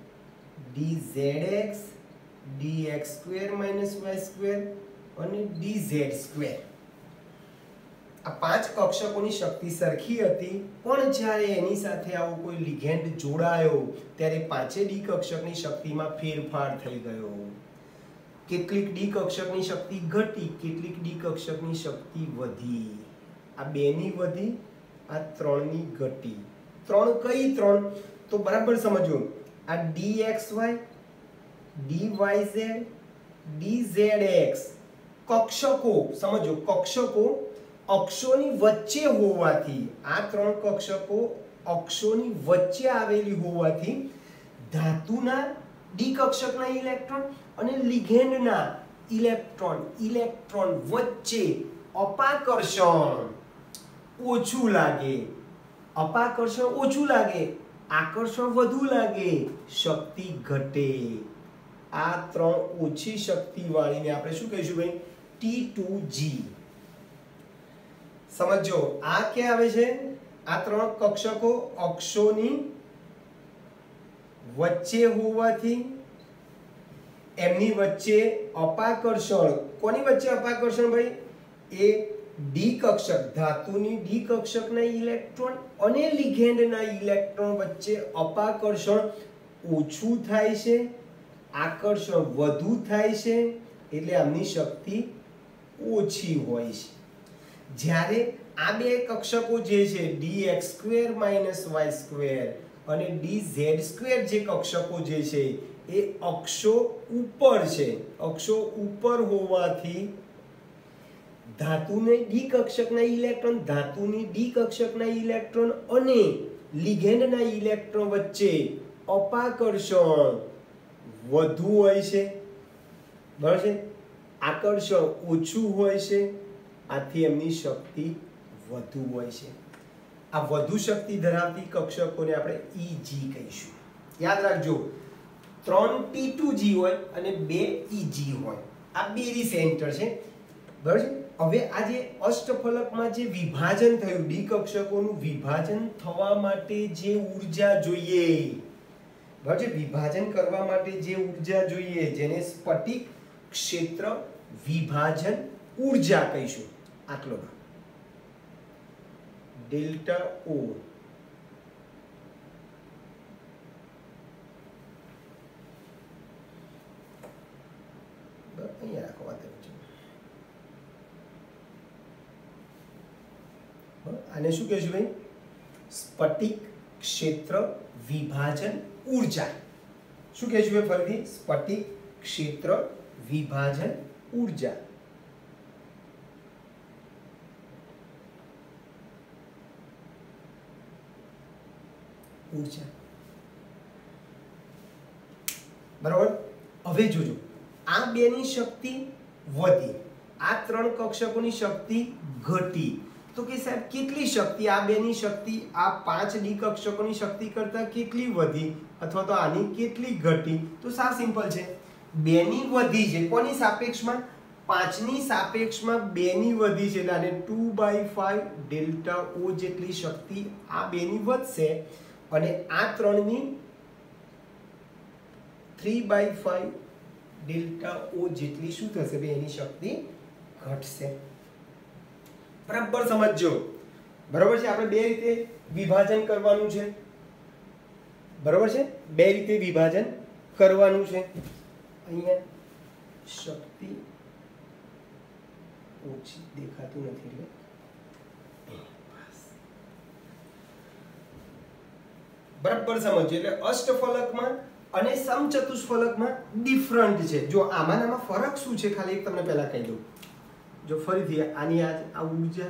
DZX, DX² - Y² અને DZ². આ 5 કક્ષકોની શક્તિ સરખી હતી, પણ જ્યારે એની સાથે આવો કોઈ લિગેન્ડ જોડાયો ત્યારે 5 ડી કક્ષકની શક્તિમાં ફેરફાર થઈ ગયો. કેટલીક ડી કક્ષકની શક્તિ ઘટી, કેટલીક ડી કક્ષકની શક્તિ વધી. આ 2 ની વધી, આ 3 ની ઘટી. 3 કઈ 3? તો બરાબર સમજો. આ DXY, DYZ, DZX કક્ષકો, સમજો, કક્ષકો અક્ષોની વચ્ચે હોવાથી, આ 3 કક્ષકો અક્ષોની વચ્ચે આવેલી હોવાથી ધાતુના ડી કક્ષકના ઇલેક્ટ્રોન અને લિગેન્ડના ઇલેક્ટ્રોન વચ્ચે અપાકર્ષણ ઓછું લાગે. અપાકર્ષણ ઓછું લાગે, આકર્ષણ વધુ લાગે, શક્તિ ઘટે. આ 3 ઓછી શક્તિ વાળીને આપણે શું કહીશું ભાઈ? T2G. સમજો, આ ક્યાં આવે છે? આ 3 કક્ષકો અક્ષોની વચ્ચે હોવાથી એમની વચ્ચે અપાકર્ષણ. કોની વચ્ચે અપાકર્ષણ ભાઈ? એ ડી કક્ષક, ધાતુની ડી કક્ષકના ઇલેક્ટ્રોન અને લિગેન્ડના ઇલેક્ટ્રોન વચ્ચે અપાકર્ષણ ઓછું થાય છે, આકર્ષણ વધુ થાય છે, એટલે આમની શક્તિ ઓછી હોય છે. જ્યારે આ 2 કક્ષકો જે છે DX² - Y² અને DZ² જે કક્ષકો જે છે એ અક્ષો ઉપર છે. અક્ષો ઉપર હોવાથી ધાતુની ડી કક્ષકના ઇલેક્ટ્રોન અને લિગેન્ડના ઇલેક્ટ્રોન વચ્ચે અપાકર્ષણ વધુ હોય છે. બરાબર છે? આકર્ષણ ઓછું હોય છે. આથી એમની શક્તિ વધુ હોય છે. આ વધુ શક્તિ ધરાવતી કક્ષકોને આપણે EG કહીશું. યાદ રાખજો, 3 T2G હોય અને 2 EG હોય. આ બેરી સેન્ટર છે. બરાબર છે? હવે આ જે અષ્ટફલકમાં જે વિભાજન થયું, ડી કક્ષકોનું વિભાજન થવા માટે જે ઊર્જા જોઈએ, બરાબર છે, વિભાજન કરવા માટે જે ઊર્જા જોઈએ, જેને સ્ફટિક ક્ષેત્ર વિભાજન ઊર્જા કહીશું. આટલો ભાગ ડેલ્ટા O. અહીંયા રાખવા દે છે. આને શું કહેશું ભાઈ? સ્ફટિક ક્ષેત્ર વિભાજન ઊર્જા. શું કહેશું ભાઈ ફરીથી? સ્ફટિક ક્ષેત્ર વિભાજન ઊર્જા. બરાબર? હવે જોજો, આ 2 ની શક્તિ વધી, આ 3 કક્ષકોની શક્તિ ઘટી. તો કે સાહેબ કેટલી શક્તિ? આ 2 ની શક્તિ આ 5 ડી કક્ષકોની શક્તિ કરતા કેટલી વધી અથવા તો આની કેટલી ઘટી? તો સાવ સિમ્પલ છે. 2 ની વધી છે. કોની સાપેક્ષમાં? 5 ની સાપેક્ષમાં 2 ની વધી છે, એટલે આને 2/5 ડેલ્ટા O જેટલી શક્તિ આ 2 ની વધશે અને આ 3 ની 3/5 ડેલ્ટા O જેટલી શું થશે ભાઈ? એની શક્તિ ઘટશે. બરાબર સમજજો. બરાબર છે? આપણે 2 રીતે વિભાજન કરવાનું છે. બરાબર છે? 2 રીતે વિભાજન કરવાનું છે. અહીંયા શક્તિ ઓછી દેખાતું નથી એટલે બરાબર સમજો એટલે અષ્ટફલકમાં અને સમચતુષ્ફલકમાં ડિફરન્ટ છે જો આમાં ફરક શું છે ખાલી એક તમને પહેલા કહી દઉં જો ફરીથી આની આ ઊર્જા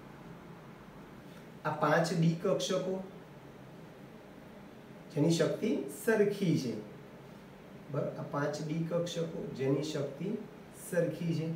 આ 5 ડી કક્ષકો જેની શક્તિ સરખી છે બરાબર આ 5 ડી કક્ષકો જેની શક્તિ સરખી છે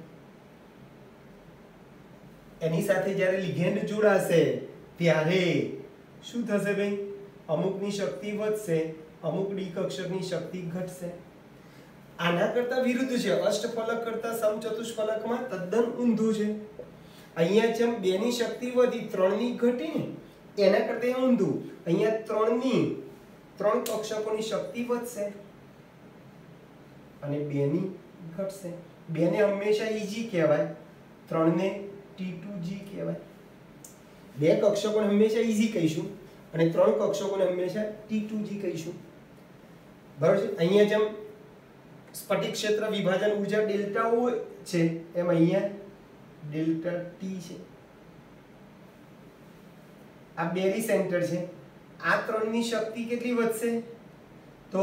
એની સાથે જ્યારે લિગેન્ડ જોડાશે ત્યારે શું થશે ભાઈ અમુકની શક્તિ વધશે અમુક ડી કક્ષકની શક્તિ ઘટશે આના કરતા વિરુદ્ધ છે અષ્ટફલક કરતા સમચતુષ્ફલકમાં તદ્દન ઊંધું છે અહીંયા જેમ 2 ની શક્તિ વધી 3 ની ઘટી ને એના કરતા ઊંધું અહીંયા 3 કક્ષકોની શક્તિ વધશે અને 2 ની ઘટશે 2 ને હંમેશા ઈજી કહેવાય 3 ને T2G કહેવાય 2 કક્ષકોને હંમેશા ઈજી કહીશું અને 3 કક્ષકોને હંમેશા T2G કહીશું બરાબર છે અહીંયા જેમ સ્ફટિક ક્ષેત્ર વિભાજન ઊર્જા ડેલ્ટા O છે એમ અહીંયા ડેલ્ટા T છે આ બેરી સેન્ટર છે આ 3 ની શક્તિ કેટલી વધશે તો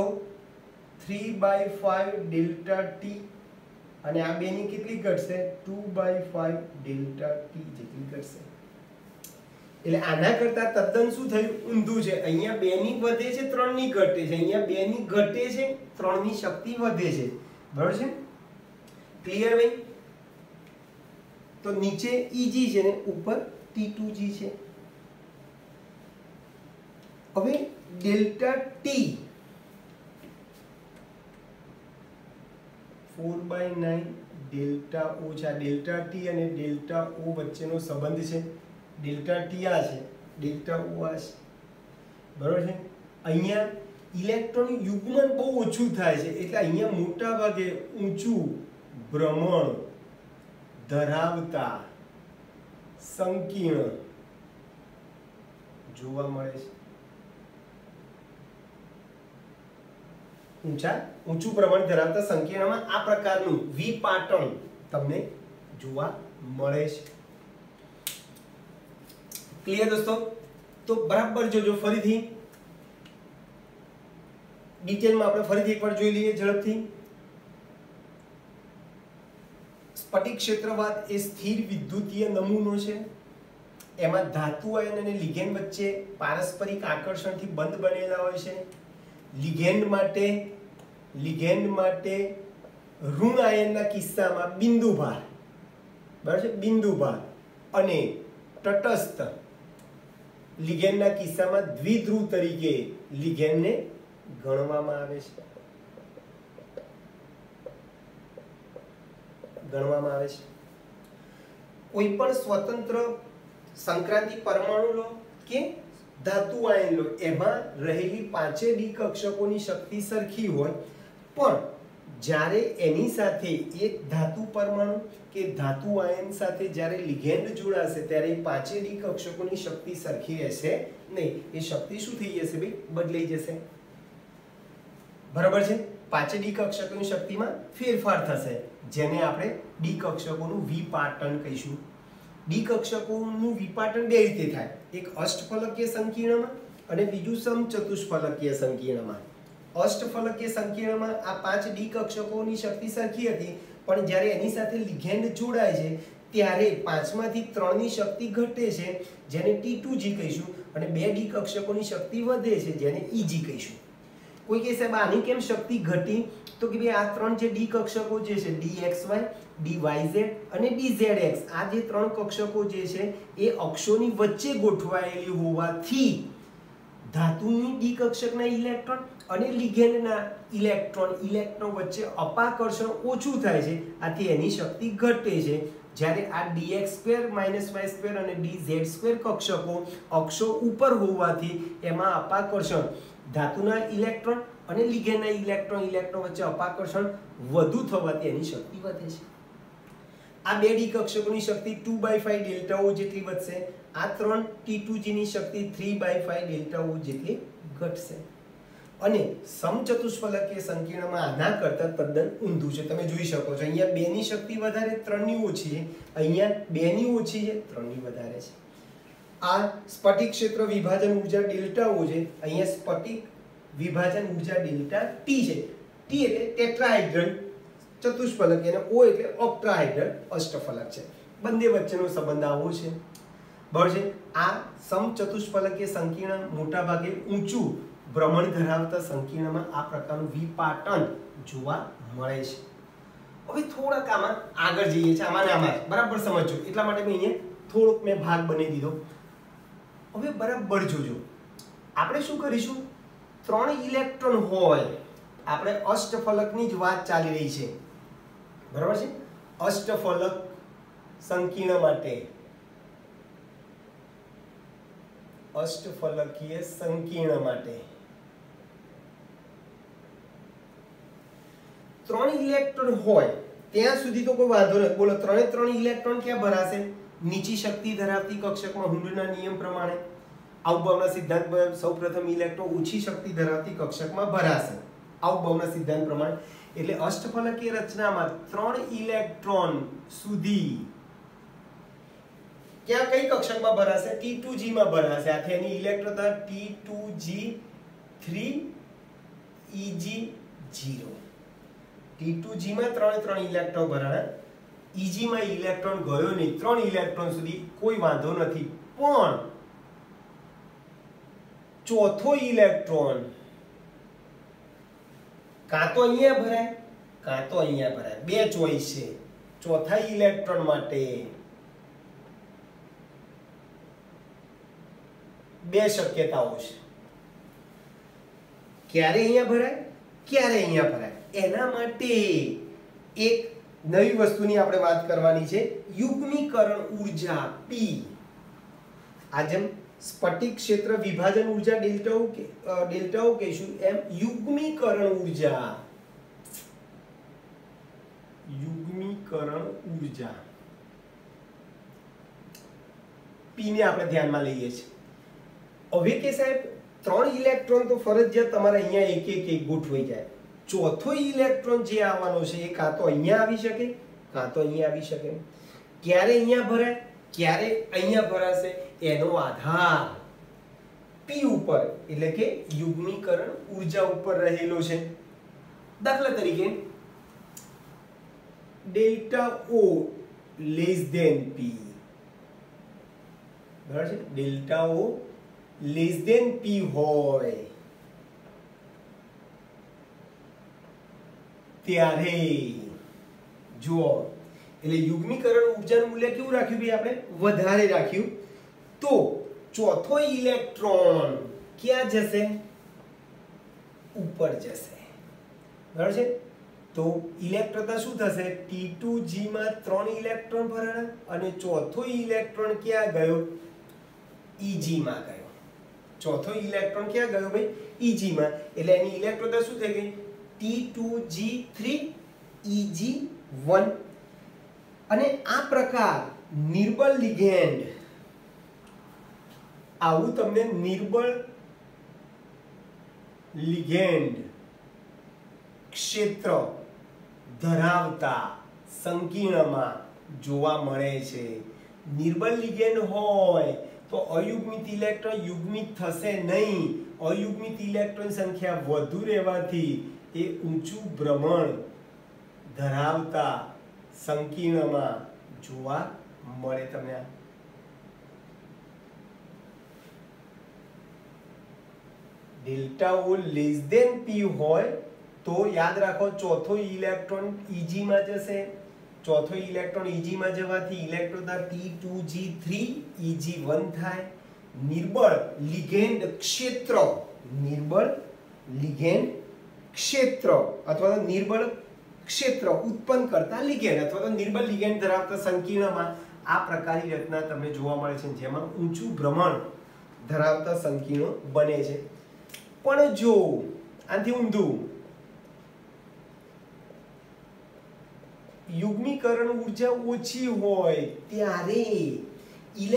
3/5 ડેલ્ટા T અને આ 2 ની કેટલી ઘટશે 2/5 ડેલ્ટા T જેટલી ઘટશે એટલે આના કરતા તદ્દન શું થયું ઊંધું છે અહીંયા 2 ની વધે છે 3 ની ઘટે છે અહીંયા 2 ની ઘટે છે 3 ની શક્તિ વધે છે બરાબર છે ક્લિયર ભાઈ તો નીચે EG છે ને ઉપર T2G છે હવે ડેલ્ટા T 4/9 ડેલ્ટા O છે આ ડેલ્ટા T અને ડેલ્ટા O વચ્ચેનો સંબંધ છે ડેલ્ટા T આ છે ડેલ્ટા O આ છે બરાબર છે અહીંયા ઇલેક્ટ્રોન યુગ્મન બહુ ઓછું થાય છે એટલે અહીંયા મોટા ભાગે ઊંચું ભ્રમણ ધરાવતા સંકીર્ણ જોવા મળે છે ઊંચું ભ્રમણ ધરાવતા સંકીર્ણમાં આ પ્રકારનું વિપાટન તમને જોવા મળે છે ક્લિયર દોસ્તો તો બરાબર જોજો ફરીથી ડિટેલમાં આપણે ફરીથી એકવાર જોઈ લઈએ ઝડપથી સ્ફટિક ક્ષેત્રવાદ એ સ્થિર વિદ્યુતીય નમૂનો છે એમાં ધાતુ આયન અને લિગેન્ડ વચ્ચે પારસ્પરિક આકર્ષણથી બંધ બનેલા હોય છે લિગેન્ડ માટે ઋણ આયનના કિસ્સામાં બિંદુભાર બરાબર છે બિંદુભાર અને તટસ્થ લિગેન્ડના કિસ્સામાં દ્વિધ્રુવ તરીકે લિગેન્ડને ગણવામાં આવે છે કોઈ પણ સ્વતંત્ર સંક્રાંતિ પરમાણુ લો કે ધાતુ આયન લો એમાં રહેલી 5 ડી કક્ષકોની શક્તિ સરખી હોય પણ જ્યારે એની સાથે એક ધાતુ પરમાણુ કે ધાતુ આયન સાથે જ્યારે લિગેન્ડ જોડાશે ત્યારે 5 ડી કક્ષકોની શક્તિ સરખી રહેશે નહીં એ શક્તિ શું થઈ જશે ભાઈ બદલાઈ જશે બરાબર છે 5 ડી કક્ષકોની શક્તિમાં ફેરફાર થશે જેને આપણે ડી કક્ષકોનું વિપાટન કહીશું ડી કક્ષકોનું વિપાટન બે રીતે થાય એક અષ્ટફલકીય સંકીર્ણમાં અને બીજું સમચતુષ્ફલકીય સંકીર્ણમાં અષ્ટફલકીય સંકીર્ણમાં આ 5 ડી કક્ષકોની શક્તિ સરખી હતી પણ જ્યારે એની સાથે લિગેન્ડ જોડાય છે ત્યારે 5 માંથી 3 ની શક્તિ ઘટે છે જેને T2G કહીશું અને 2 ડી કક્ષકોની શક્તિ વધે છે જેને EG કહીશું કોઈ કહે સાહેબ આની કેમ શક્તિ ઘટી તો કે ભાઈ આ 3 જે ડી કક્ષકો જે છે DXY DYZ અને DZX આ જે 3 કક્ષકો જે છે એ અક્ષોની વચ્ચે ગોઠવાયેલી હોવાથી ધાતુની ડી કક્ષકના ઇલેક્ટ્રોન અને લિગેન્ડના ઇલેક્ટ્રોન વચ્ચે અપાકર્ષણ ઓછું થાય છે આથી એની શક્તિ ઘટે છે જ્યારે આ dx2 y2 અને dz2 કક્ષકો અક્ષો ઉપર હોવાથી એમાં અપાકર્ષણ ધાતુના ઇલેક્ટ્રોન અને લિગેન્ડના ઇલેક્ટ્રોન વચ્ચે અપાકર્ષણ વધુ થવાથી એની શક્તિ વધે છે આ 2 ડી કક્ષકોની શક્તિ 2/5 ડેલ્ટા O જેટલી વધશે આ 3 T2G ની શક્તિ 3/5 ડેલ્ટા O જેટલી ઘટશે અને સમચતુષ્ફલકીય સંકીર્ણમાં આના કરતા તદ્દન ઊંધું છે. તમે જોઈ શકો છો અહીંયા 2 ની શક્તિ વધારે 3 ની ઓછી છે, અહીંયા 2 ની ઓછી છે 3 ની વધારે છે. આ સ્ફટિક ક્ષેત્ર વિભાજન ઊર્જા ડેલ્ટા ઓ છે, અહીંયા સ્ફટિક વિભાજન ઊર્જા ડેલ્ટા ટી છે. ટી એટલે ટેટ્રાહેડ્રલ ચતુષ્ફલક અને ઓ એટલે ઓક્ટાહેડ્રલ અષ્ટફલક છે. બંને વચ્ચેનો સંબંધ આવો છે. બરાબર છે. આ સમચતુષ્ફલકીય સંકીર્ણ મોટા ભાગે ઊંચું ભ્રમણ ધરાવતા સંકીર્ણમાં આ પ્રકારનું વિપાટન જોવા મળે છે. હવે થોડાક આમાં આગળ જઈએ છીએ, આમાં બરાબર સમજજો એટલા માટે મેં અહીંયા થોડોક મેં ભાગ બનાવી દીધો. હવે બરાબર જોજો, આપણે શું કરીશું, 3 ઇલેક્ટ્રોન હોય, આપણે અષ્ટફલકની જ વાત ચાલી રહી છે, બરાબર છે. અષ્ટફલક સંકીર્ણ માટે, અષ્ટફલકીય સંકીર્ણ માટે 3 ઇલેક્ટ્રોન હોય ત્યાં સુધી તો કોઈ વાંધો નથી. બોલો 3 ઇલેક્ટ્રોન ક્યાં ભરાશે? નીચી શક્તિ ધરાવતી કક્ષકમાં હુન્ડના નિયમ પ્રમાણે આઉટબાઉના સિદ્ધાંત સૌપ્રથમ ઇલેક્ટ્રોન ઓછી શક્તિ ધરાવતી કક્ષકમાં ભરાશે આઉટબાઉના સિદ્ધાંત પ્રમાણે. એટલે અષ્ટફલકીય રચનામાં 3 ઇલેક્ટ્રોન સુધી ક્યાં કઈ કક્ષકમાં ભરાશે? T2G માં ભરાશે. આથી એની ઇલેક્ટ્રોન T2G3 Eg0. T2G માં 3 ઇલેક્ટ્રોન ભરાયા, Eg માં ઇલેક્ટ્રોન ગયો નહીં, 3 ઇલેક્ટ્રોન સુધી કોઈ વાંધો નથી. પણ ચોથો ઇલેક્ટ્રોન કાં તો અહીંયા ભરાય કાં તો અહીંયા ભરાય. 2 ચોઈસ છે ચોથા ઇલેક્ટ્રોન માટે. 2 શક્યતાઓ છે, ક્યારે અહીંયા ભરાય ક્યારે અહીંયા ભરાય. એના માટે એક નવી વસ્તુની આપણે વાત કરવાની છે, યુગ્મીકરણ ઊર્જા P. આ જેમ સ્ફટિક ક્ષેત્ર વિભાજન ઊર્જા ડેલ્ટા ઓ કહીશું, એમ યુગ્મીકરણ ઊર્જા P ને આપણે ધ્યાનમાં લઈએ છીએ. હવે કે સાહેબ 3 ઇલેક્ટ્રોન તો ફરજિયાત તમારે અહીંયા એક ગોઠવાઈ જાય. ચોથો ઇલેક્ટ્રોન જે આવવાનો છે એ કાં તો અહીંયા આવી શકે કાં તો અહીંયા આવી શકે. ક્યારે અહીંયા ભરાય ક્યારે અહીંયા ભરાશે એનો આધાર P ઉપર એટલે કે યુગ્મીકરણ ઊર્જા ઉપર રહેલો છે. દાખલા તરીકે delta O less than P, બરાબર છે. Delta O less than P હોય ત્યારે જુઓ, એટલે યુગ્મીકરણ ઊર્જાનું મૂલ્ય કેવું રાખ્યું ભાઈ? આપણે વધારે રાખ્યું. તો ચોથો ઇલેક્ટ્રોન ક્યાં જશે? ઉપર જશે, બરાબર છે. તો ઇલેક્ટ્રોન શું થશે? T2G માં 3 ઇલેક્ટ્રોન ભરાણા અને ચોથો ઇલેક્ટ્રોન ક્યાં ગયો? Eg માં ગયો. ચોથો ઇલેક્ટ્રોન ક્યાં ગયો ભાઈ? Eg માં. એટલે એની ઇલેક્ટ્રોન શું થઈ ગઈ? T2G3 Eg1. અને આ પ્રકાર નિર્બળ લિગેન્ડ, આવું તમને નિર્બળ લિગેન્ડ ક્ષેત્ર ધરાવતા સંકીર્ણમાં જોવા મળે છે. નિર્બળ લિગેન્ડ હોય તો અયુગ્મિત ઇલેક્ટ્રોન યુગ્મિત થશે નહીં. અયુગ્મિત ઇલેક્ટ્રોન સંખ્યા વધુ રહેવાથી એ ઊંચું ભ્રમણ ધરાવતા સંકીર્ણમાં જોવા મળે. તમને delta O less than P હોય તો યાદ રાખો ચોથો ઇલેક્ટ્રોન Eg માં જશે. ચોથો ઇલેક્ટ્રોન Eg માં જવાથી ઇલેક્ટ્રોન T2G3 Eg1 થાય. નિર્બળ લિગેન્ડ ક્ષેત્ર, નિર્બળ લિગેન્ડ ક્ષેત્ર અથવા નિર્બળ ક્ષેત્ર ઉત્પન્ન કરતા લિગેન્ડ અથવા તો નિર્બળ લિગેન્ડ ધરાવતા સંકીર્ણમાં આ પ્રકારની રચના તમને જોવા મળે છે, જેમાં ઊંચું ભ્રમણ ધરાવતા સંકીર્ણો બને છે. પણ જો આથી ઊંધું, યુગ્મીકરણ ઊર્જા ઓછી હોય ત્યારે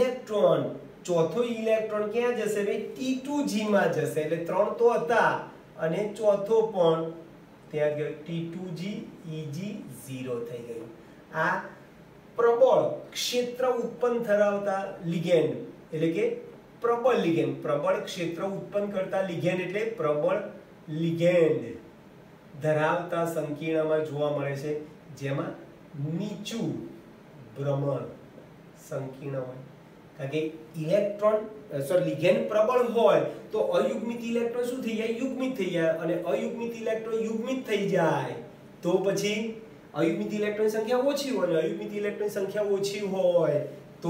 ઇલેક્ટ્રોન ચોથો ઇલેક્ટ્રોન ક્યાં જશે ભાઈ? T2G માં જશે. એટલે 3 તો હતા અને ચોથો પણ ત્યાં ગયો T2G Eg 0 થઈ ગયું. આ પ્રબળ ક્ષેત્ર ઉત્પન્ન ધરાવતા લિગેન્ડ એટલે કે પ્રબળ લિગેન્ડ, પ્રબળ ક્ષેત્ર ઉત્પન્ન કરતા લિગેન્ડ એટલે પ્રબળ લિગેન્ડ ધરાવતા સંકીર્ણમાં જોવા મળે છે, જેમાં નીચું ભ્રમણ સંકીર્ણ હોય. કારણ કે ઇલેક્ટ્રોન લિગેન્ડ પ્રબળ હોય તો અયુગ્મિત ઇલેક્ટ્રોન શું થઈ જાય? યુગ્મિત થઈ જાય. અને અયુગ્મિત ઇલેક્ટ્રોન યુગ્મિત થઈ જાય તો પછી અયુગ્મિત ઇલેક્ટ્રોન સંખ્યા ઓછી હોય, અયુગ્મિત ઇલેક્ટ્રોન સંખ્યા ઓછી હોય તો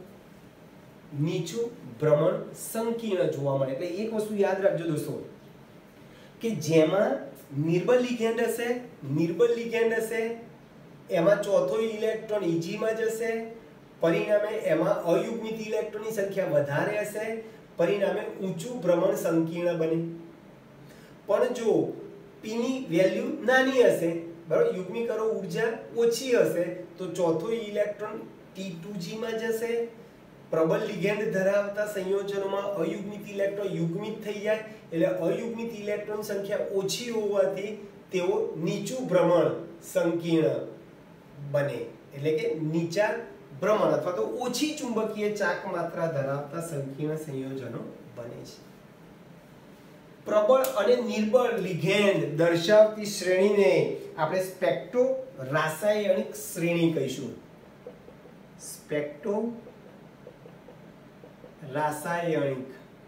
નીચું ભ્રમણ સંકીર્ણ જોવા મળે. એટલે એક વસ્તુ યાદ રાખજો દોસ્તો કે જેમાં નિર્બળ લિગેન્ડ હશે એમાં ચોથો ઇલેક્ટ્રોન Eg માં જશે, પરિણામે એમાં અયુગ્મિત ઇલેક્ટ્રોનની સંખ્યા વધારે હશે, પરિણામે ઊંચું ભ્રમણ સંકીર્ણ બને. પણ જો P ની વેલ્યુ નાની હશે, બરાબર, યુગ્મીકરો ઊર્જા ઓછી હશે તો ચોથો ઇલેક્ટ્રોન T2G માં જશે. પ્રબળ લિગેન્ડ ધરાવતા સંયોજનોમાં અયુગ્મિત ઇલેક્ટ્રોન યુગ્મિત થઈ જાય એટલે અયુગ્મિત ઇલેક્ટ્રોન સંખ્યા ઓછી હોવાથી તેઓ નીચું ભ્રમણ સંકીર્ણ બને, એટલે કે નીચા ભ્રમણ અથવા તો ઓછી ચુંબકીય ચાક માત્રા ધરાવતા સંકીર્ણ સંયોજનો બને છે. પ્રબળ અને નિર્બળ લિગેન્ડ દર્શાવતી શ્રેણીને આપણે સ્પેક્ટ્રો રાસાયણિક શ્રેણી કહીશું. સ્પેક્ટ્રો રાસાયણિક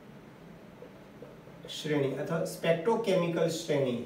શ્રેણી અથવા સ્પેક્ટ્રોકેમિકલ શ્રેણી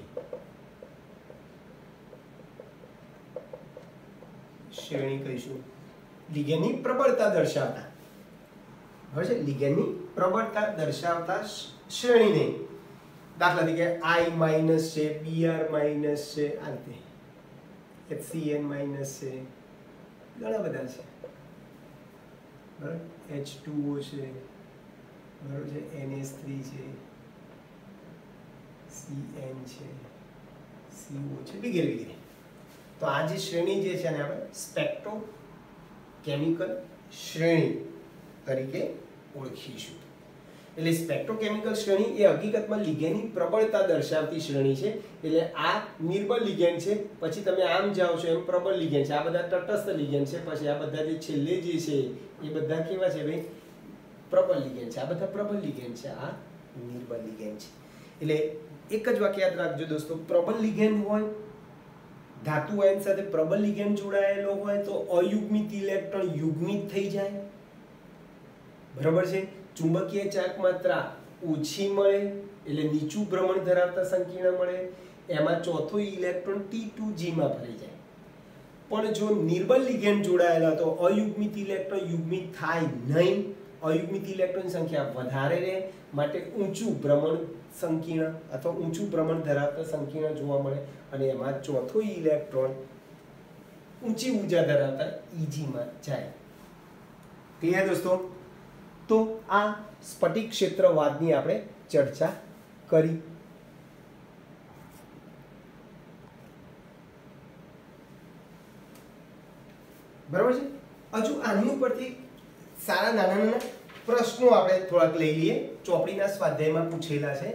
કહીશું. લિગેન્ડની પ્રબળતા દર્શાવતા, હવે છે લિગેન્ડની પ્રબળતા દર્શાવતા શ્રેણીને, દાખલા તરીકે I- છે, Br- છે, આ રીતે HCN- છે, ઘણા બધા છે, બરાબર, H2O છે, બરાબર છે, NH3 છે, CN છે, CO છે, વગેરે વગેરે. તો આ જે શ્રેણી જે છે ને આપણે સ્પેક્ટ્રોકેમિકલ શ્રેણી તરીકે ઓળખીશું. એટલે સ્પેક્ટ્રોકેમિકલ શ્રેણી એ હકીકતમાં લિગેન્ડની પ્રબળતા દર્શાવતી શ્રેણી છે. એટલે આ નિર્બળ લિગેન્ડ છે, પછી તમે આમ જાઓ છો એમ પ્રબળ લિગેન્ડ છે, આ બધા તટસ્થ લિગેન્ડ છે, પછી આ બધા જે છેલ્લે જે છે એ બધા કેવા છે ભાઈ? પ્રબળ લિગેન્ડ છે. આ બધા પ્રબળ લિગેન્ડ છે, આ નિર્બળ લિગેન્ડ છે. એટલે એક જ વાક્ય યાદ રાખજો દોસ્તો, પ્રબળ લિગેન્ડ હોય, ધાતુ આયન સાથે પ્રબળ લિગેન્ડ જોડાયેલો હોય તો અયુગ્મિત ઇલેક્ટ્રોન યુગ્મિત થઈ જાય, બરાબર છે. ચુંબકીય ચાર્જ માત્રા ઓછી મળે એટલે નીચું ભ્રમણ ધરાવતા સંકીર્ણ મળે, એમાં ચોથો ઇલેક્ટ્રોન T2G માં ભરાઈ જાય. પણ જો નિર્બળ લિગેન્ડ જોડાયેલા તો અયુગ્મિત ઇલેક્ટ્રોન યુગ્મિત થાય નહીં, અયુગ્મિત ઇલેક્ટ્રોન સંખ્યા વધારે રહે, માટે ઊંચું ભ્રમણ સંકીર્ણ અથવા ઊંચું ભ્રમણ ધરાવતા સંકીર્ણ જોવા મળે અને એમાં ચોથો ઇલેક્ટ્રોન ઊંચી ઊર્જા ધરાવતા Eg માં જાય. ક્લિયર દોસ્તો? તો આ સ્ફટિક ક્ષેત્રવાદની આપણે ચર્ચા કરી. બરાબર છે. હજુ આની ઉપરથી સારા નાના પ્રશ્નો આપણે થોડાક લઈ લઈએ, ચોપડીના સ્વાધ્યાયમાં પૂછેલા છે.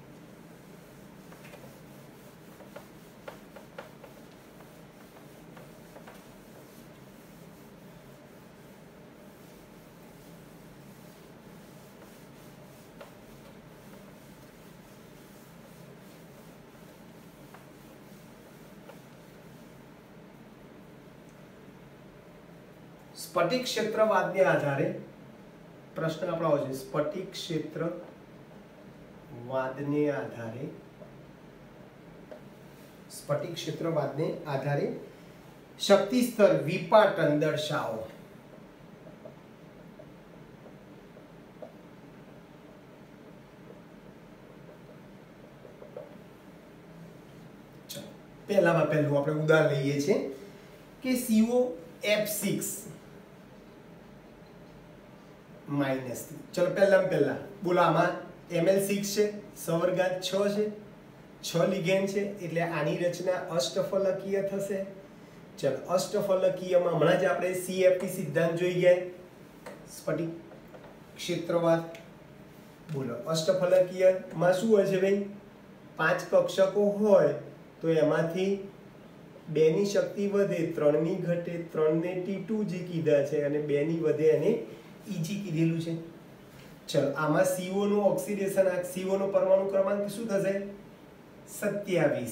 સ્ફટિક ક્ષેત્રવાદને આધારે પ્રશ્ન આપણો આવશે. સ્ફટિક ક્ષેત્રવાદને આધારે શક્તિ સ્તર વિપાટન દર્શાવો. પહેલામાં પહેલું આપણે ઉદાહરણ લઈએ છીએ કે COF6 -3. ચલો પહેલા બોલો, આમાં Ml6 છે, સવર્ગાત 6 છે, 6 લિગેન્ડ છે, એટલે આની રચના અષ્ટફલકીય થશે. ચલો અષ્ટફલકીયમાં હમણાં જ આપણે CFT સિદ્ધાંત જોઈ ગયા, સ્ફટિક ક્ષેત્રવાદ. બોલો અષ્ટફલકીયમાં શું હોય છે ભાઈ? 5 કક્ષકો હોય તો એમાંથી 2 ની શક્તિ વધે, 3 ની ઘટે, 3 ને T2G કીધા છે અને 2 ની વધે એને EG કીધેલું છે. ચલો આમાં CO નું ઓક્સિડેશન, આ CO નો પરમાણુ ક્રમાંક શું થશે? 27.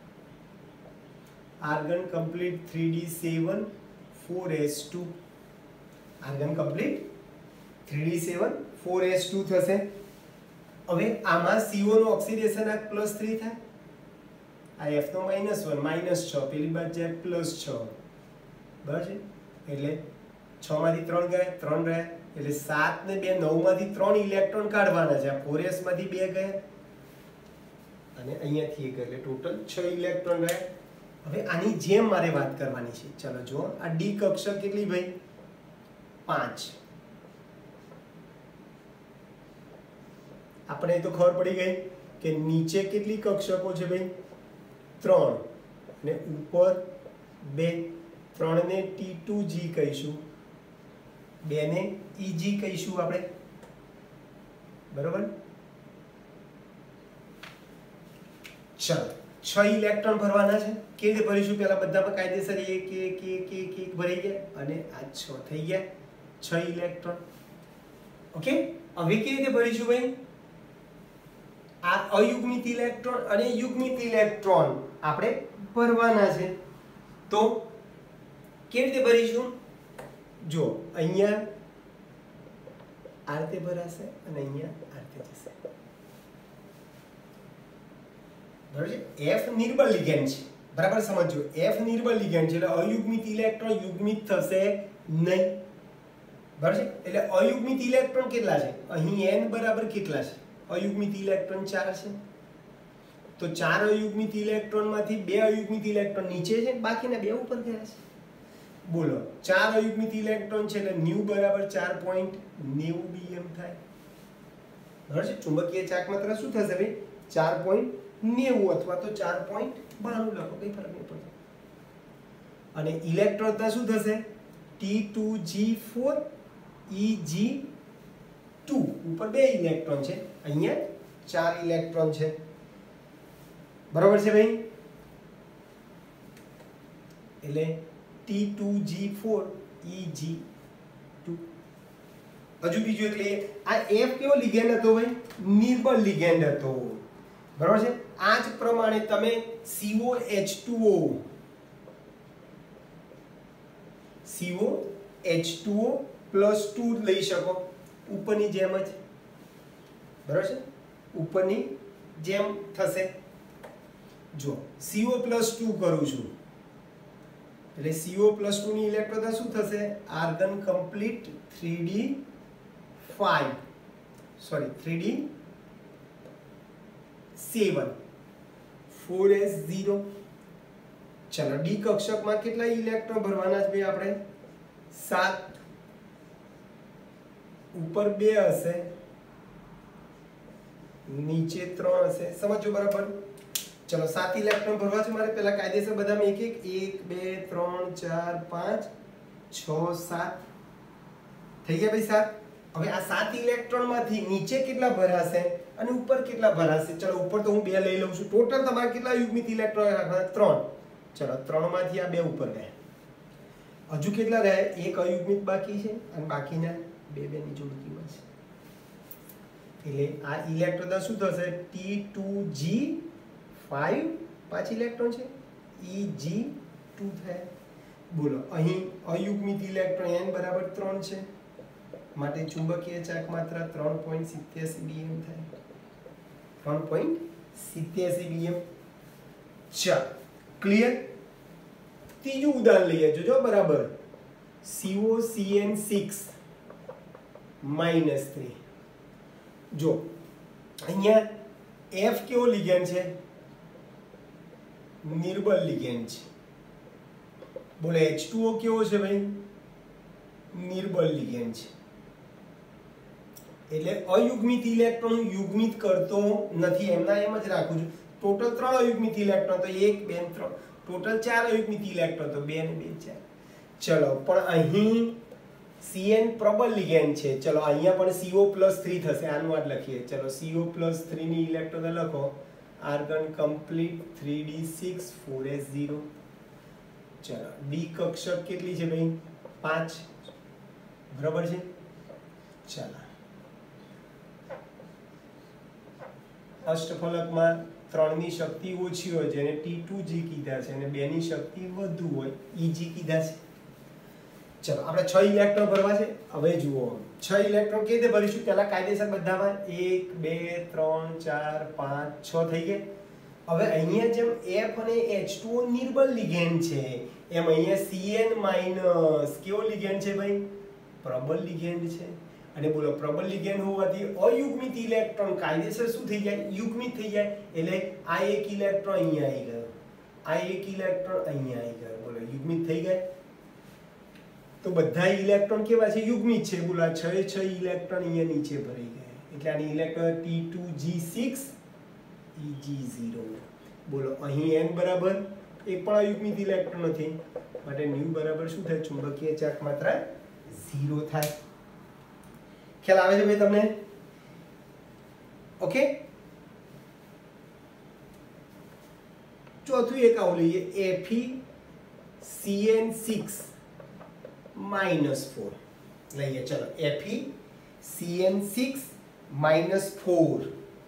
Argon complete 3D7 4s2. Argon complete 3D7 4s2 થશે. હવે આમાં CO નું ઓક્સિડેશન આ +3 થાય, આ F નો -1 -6, પેલી બાજુ જાય +6, બરાબર છે. એટલે 6 માંથી 3 ગયા, 3 રહ્યા, એટલે 7 ને 2 9 માંથી 3 ઇલેક્ટ્રોન કાઢવાના છે. આ 4s માંથી 2 ગયા અને અહીંયાથી 1 એટલે ટોટલ 6 ઇલેક્ટ્રોન રહ્યા. હવે આની જેમ મારે વાત કરવાની છે. ચલો જો આ ડી કક્ષક કેટલી ભાઈ? 5. આપણે તો ખબર પડી ગઈ કે નીચે કેટલી કક્ષકો છે ભાઈ? 3 અને ઉપર 2. 3 ને T2G કહીશું, 2 ને EG કહીશું આપણે, બરોબર. ચલો 6 ઇલેક્ટ્રોન ભરવાના છે. કેવી રીતે ભરીશું? પહેલા બધામાં કાયદેસર 1 1 1 1 1 ભરી ગયા અને આ 6 થઈ ગયા, 6 ઇલેક્ટ્રોન. ઓકે, હવે કેવી રીતે ભરીશું ભાઈ? આ અયુગ્મિત ઇલેક્ટ્રોન અને યુગ્મિત ઇલેક્ટ્રોન આપણે ભરવાના છે. તો કેવી રીતે ભરીશું? જો અહીંયા આ રીતે ભરાશે અને અહીંયા આ રીતે જશે, બરાબર છે. F નિર્બળ લિગેન્ડ છે, બરાબર સમજો. F નિર્બળ લિગેન્ડ છે એટલે અયુગ્મિત ઇલેક્ટ્રોન યુગ્મિત થશે નહીં, બરાબર છે. એટલે અયુગ્મિત ઇલેક્ટ્રોન કેટલા છે? અહીં n બરાબર કેટલા છે? અયુગ્મિત ઇલેક્ટ્રોન 4 છે. તો 4 અયુગ્મિત ઇલેક્ટ્રોનમાંથી 2 અયુગ્મિત ઇલેક્ટ્રોન નીચે છે, બાકીના 2 ઉપર ગયા છે. બોલો 4 અયુગ્મિત ઇલેક્ટ્રોન છે એટલે ν બરાબર 4.90 bm થાય, બરાબર છે. ચુંબકીય ચાકમાત્રા શું થશે ભાઈ? 4.90 અથવા તો 4.92 લખો, કઈ ફરક નહીં પડતો. અને ઇલેક્ટ્રોનતા શું થશે? T2G4 EG2. ઉપર 2 ઇલેક્ટ્રોન છે, અહીંયા 4 ઇલેક્ટ્રોન છે, બરાબર છે ભાઈ. એટલે T2G4 EG2. હજુ બીજું એટલે આ F કેવો લિગેન્ડ હતો ભાઈ? નિર્બળ લિગેન્ડ હતો, બરાબર છે. આ જ પ્રમાણે તમે COH2O +2 લઈ શકો, ઉપરની જેમ જ, બરાબર છે. ઉપરની જેમ થશે. જો CO +2 કરું છું એટલે CO +2 ની ઇલેક્ટ્રોનતા શું થશે? Argon complete 3D7 4s0. ચલો ડી કક્ષકમાં કેટલા ઇલેક્ટ્રોન ભરવાના છે ભાઈ આપણે? 7. ઉપર 2 હશે, નીચે 3 હશે, સમજો બરાબર. ચલો 7 ઇલેક્ટ્રોન ભરવા છે મારે. પહેલા કાયદેસર બધામાં 1 1 1 2 3 4 5 6 7 થઈ ગયા ભાઈ 7. હવે આ 7 ઇલેક્ટ્રોન માંથી નીચે કેટલા ભરાશે અને ઉપર કેટલા ભરાશે? ચલો ઉપર તો હું 2 લઈ લઉં છું. ટોટલ તમારે કેટલા યુગ્મિત ઇલેક્ટ્રોન? 3. ચલો 3 માંથી આ 2 ઉપર ગયા, હજુ કેટલા રહે? 1 અયુગ્મિત બાકી છે અને બાકીના 2 ની જોડકીમાં છે. એટલે આ ઇલેક્ટ્રોન શું થશે? T2G5 5 ઇલેક્ટ્રોન છે, EG2 થાય. બોલો અહીં અયુગ્મિત ઇલેક્ટ્રોન n બરાબર 3 છે, માટે ચુંબકીય ચાકમાત્રા 3.87 bm થાય. 3.87 bm. ચાલો ક્લિયર. ત્રીજું ઉદાહરણ લઈએ, જોજો બરાબર. COCN6 -3. જો અહીંયા F કેવો લિગેન્ડ છે? નિર્બળ લિગેન્ડ છે. બોલે H2O કેવો છે ભાઈ? નિર્બળ લિગેન્ડ છે. એટલે અયુગ્મિત ઇલેક્ટ્રોન યુગ્મિત કરતો નથી, એમના એમ જ રાખું છું. ટોટલ 3 અયુગ્મિત ઇલેક્ટ્રોન તો 1 2 3, ટોટલ 4 અયુગ્મિત ઇલેક્ટ્રોન તો 2 ને 2 4. ચલો પણ અહીં CN પ્રબળ લિગેન્ડ છે. ચલો અહીંયા પણ CO+3 થશે, આનું આ લખીએ. ચલો CO+3 ની ઇલેક્ટ્રોન લખો આર્ગન કમ્પ્લીટ 3d6 4s0. ચલો ડી કક્ષક કેટલી છે ભાઈ 5 બરાબર છે. ચાલો અષ્ટફલકમાં 3 ની શક્તિ ઓછી હોય જેને T2G કીધા છે અને 2 ની શક્તિ વધુ હોય EG કીધા છે. ચલો આપણે 6 ઇલેક્ટ્રોન ભરવા છે. હવે જુઓ 6 ઇલેક્ટ્રોન કેવી રીતે ભરીશું? પહેલા કાયદેસર બધામાં 1 2 3 4 5 6 થઈ ગયા. હવે અહીંયા જેમ F અને H2O નિર્બળ લિગેન્ડ છે એમ અહીંયા Cn- કેવો લિગેન્ડ છે ભાઈ? પ્રબળ લિગેન્ડ છે. અને બોલો પ્રબળ લિગેન્ડ હોવાથી અયુગ્મિત ઇલેક્ટ્રોન કાયદેસર શું થઈ જાય? યુગ્મિત થઈ જાય. એટલે આ એક ઇલેક્ટ્રોન અહીંયા આવી ગયો, આ એક ઇલેક્ટ્રોન અહીંયા આવી ગયો. બોલો યુગ્મિત થઈ ગયા. તો બધા ઇલેક્ટ્રોન કેવા છે? યુગ્મિત છે. બોલો આ 6 ઇલેક્ટ્રોન અહીંયા નીચે ભરાઈ ગયા. એટલે આની ઇલેક્ટ્રોન T2G6 Eg0. બોલો અહીં n બરાબર એક પણ અયુગ્મિત ઇલેક્ટ્રોન નથી માટે ન્યુ બરાબર શું થાય? ચુંબકીય ચાર્જ માત્રા 0 થાય. ખ્યાલ આવે છે ભાઈ તમને? ઓકે. ચોથું એક આવું લઈએ FeCN6 -4 લઈએ. ચલો FeCN6 -4.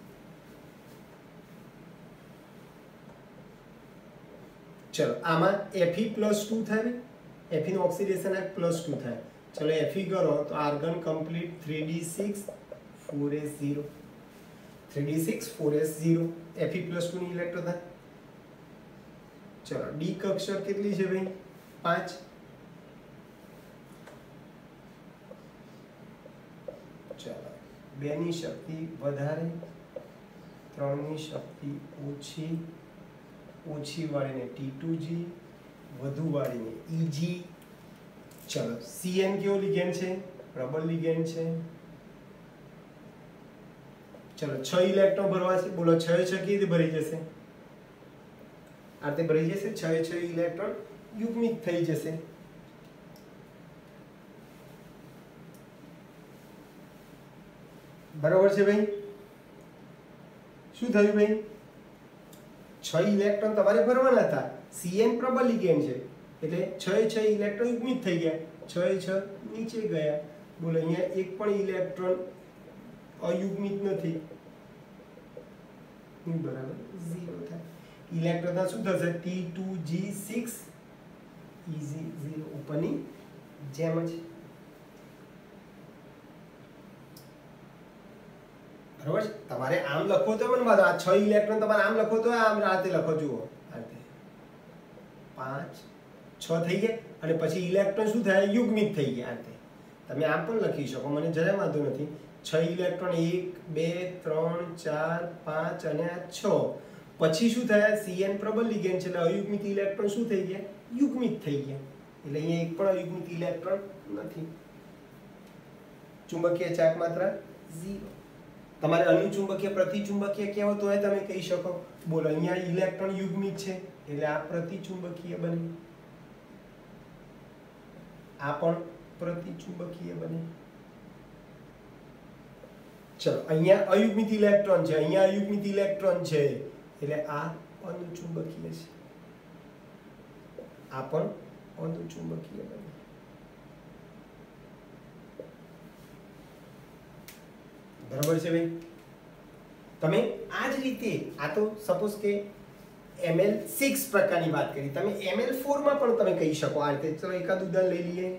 ચલો આમાં Fe+2 થાય. Fe નું ઓક્સિડેશન આ +2 થાય. ચલો Fe કરો તો argon complete 3d6 4s0. 3d6 4s0 Fe+2 ની ઇલેક્ટ્રોન થાય. ચલો ડી કક્ષક કેટલી છે ભાઈ? 5. ચલો 2 ની શક્તિ વધારે, 3 ની શક્તિ ઓછી, ઓછી વાળીને T2G, વધુ વાળીને EG. ચલો Cn કેવો લિગેન્ડ છે? પ્રબળ લિગેન્ડ છે. ચલો 6 ઇલેક્ટ્રોન ભરવા છે. બોલો 6 કેવી રીતે ભરી જશે? આ રીતે ભરી જશે. 6 ઇલેક્ટ્રોન યુગ્મિત થઈ જશે. બરાબર છે ભાઈ? શું થયું ભાઈ? 6 ઇલેક્ટ્રોન તમારે ભરવાના હતા. Cn પ્રબળ લિગેન્ડ છે એટલે 6 ઇલેક્ટ્રોન યુગ્મિત થઈ ગયા. 6 નીચે ગયા. બોલો અહીંયા એક પણ ઇલેક્ટ્રોન અયુગ્મિત નથી. બરાબર 0 થાય. ઇલેક્ટ્રોન શું થશે? T2G6 Eg0 ઉપરની જેમ જ. બરાબર. તમારે આમ લખો તો મને વાંધો. આ 6 ઇલેક્ટ્રોન તમારે આમ લખો તો આમ રાતે લખો. જુઓ આ રીતે 5 6 થઈ ગયા અને પછી ઇલેક્ટ્રોન શું થાય? યુગ્મિત થઈ ગયા. આ રીતે તમે આમ પણ લખી શકો, મને જરાય વાંધો નથી. 6 ઇલેક્ટ્રોન 1 2 3 4 5 અને આ 6 પછી શું થાય? Cn પ્રબળ લિગેન્ડ છે એટલે અયુગ્મિત ઇલેક્ટ્રોન શું થઈ ગયા? યુગ્મિત થઈ ગયા. એટલે અહીંયા એક પણ અયુગ્મિત ઇલેક્ટ્રોન નથી. ચુંબકીય ચાર્જ માત્રા 0. તમારે અનુચુંબકીય પ્રતિચુંબકીય કહેવત હોય તમે કહી શકો. બોલો અહીંયા ઇલેક્ટ્રોન યુગ્મિત છે એટલે આ પ્રતિચુંબકીય બને, આ પણ પ્રતિચુંબકીય બને. ચલો અહીંયા અયુગ્મિત ઇલેક્ટ્રોન છે, અહીંયા અયુગ્મિત ઇલેક્ટ્રોન છે એટલે આ અનુચુંબકીય છે, આ પણ અનુચુંબકીય બને. બરાબર છે ભાઈ? તમે આ જ રીતે આ તો સપોઝ કે Ml6 પ્રકારની વાત કરી, તમે Ml4 માં પણ તમે કહી શકો આ રીતે. ચલો એકાદ ઉદાહરણ લઈ લઈએ.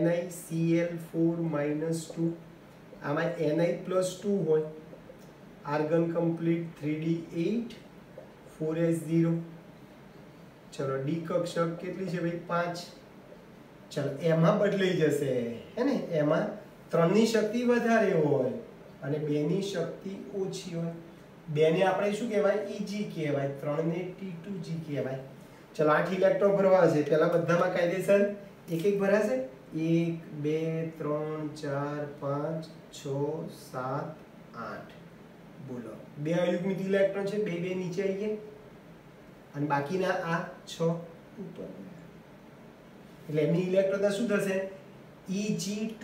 NiCl4 -2, આમાં Ni+2 હોય, આર્ગન કમ્પ્લીટ 3d8 4s0. ચલો ડી કક્ષક કેટલી છે ભાઈ? 5. ચલો એમાં બદલાઈ જશે હે ને, એમાં 3 ની શક્તિ વધારે હોય અને 2 ની શક્તિ ઓછી હોય. 2 ને આપણે શું કહેવાય? Eg કહેવાય, 3 ને T2G કહેવાય. ચલો 8 ઇલેક્ટ્રોન ભરવા છે. પહેલા બધામાં કાયદેસર એક એક ભરાશે. 1 2 3 4 5 6 7 8. બોલો 2 અયુગ્મિત ઇલેક્ટ્રોન છે, 2 નીચે આવી ગયા અને બાકીના આ 6 ઉપર. એટલે એમની ઇલેક્ટ્રોન શું થશે? Eg2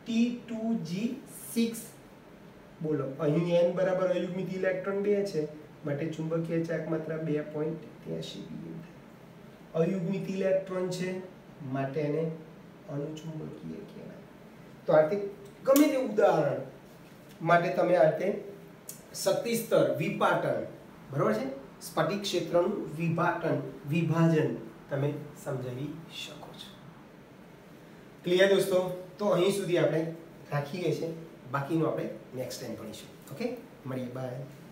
T2G6. બોલો અહીં n બરાબર અયુગ્મિત ઇલેક્ટ્રોન 2 છે માટે ચુંબકીય ચાક માત્રા 2.83 pm થાય। અયુગ્મિત ઇલેક્ટ્રોન છે માટે એને અનુચુંબકીય કહેવાય। તો આ રીતે ગમે તે ઉદાહરણ માટે તમે આ રીતે શક્તિ સ્તર વિપાટન, બરોબર છે, સ્ફટિક ક્ષેત્રનું વિભાજન તમે સમજાવી શકો છો। ક્લિયર દોસ્તો? તો અહીં સુધી આપણે રાખીએ છીએ, બાકીનું આપણે નેક્સ્ટ ટાઈમ ભણીશું। ઓકે, મળીએ, બાય।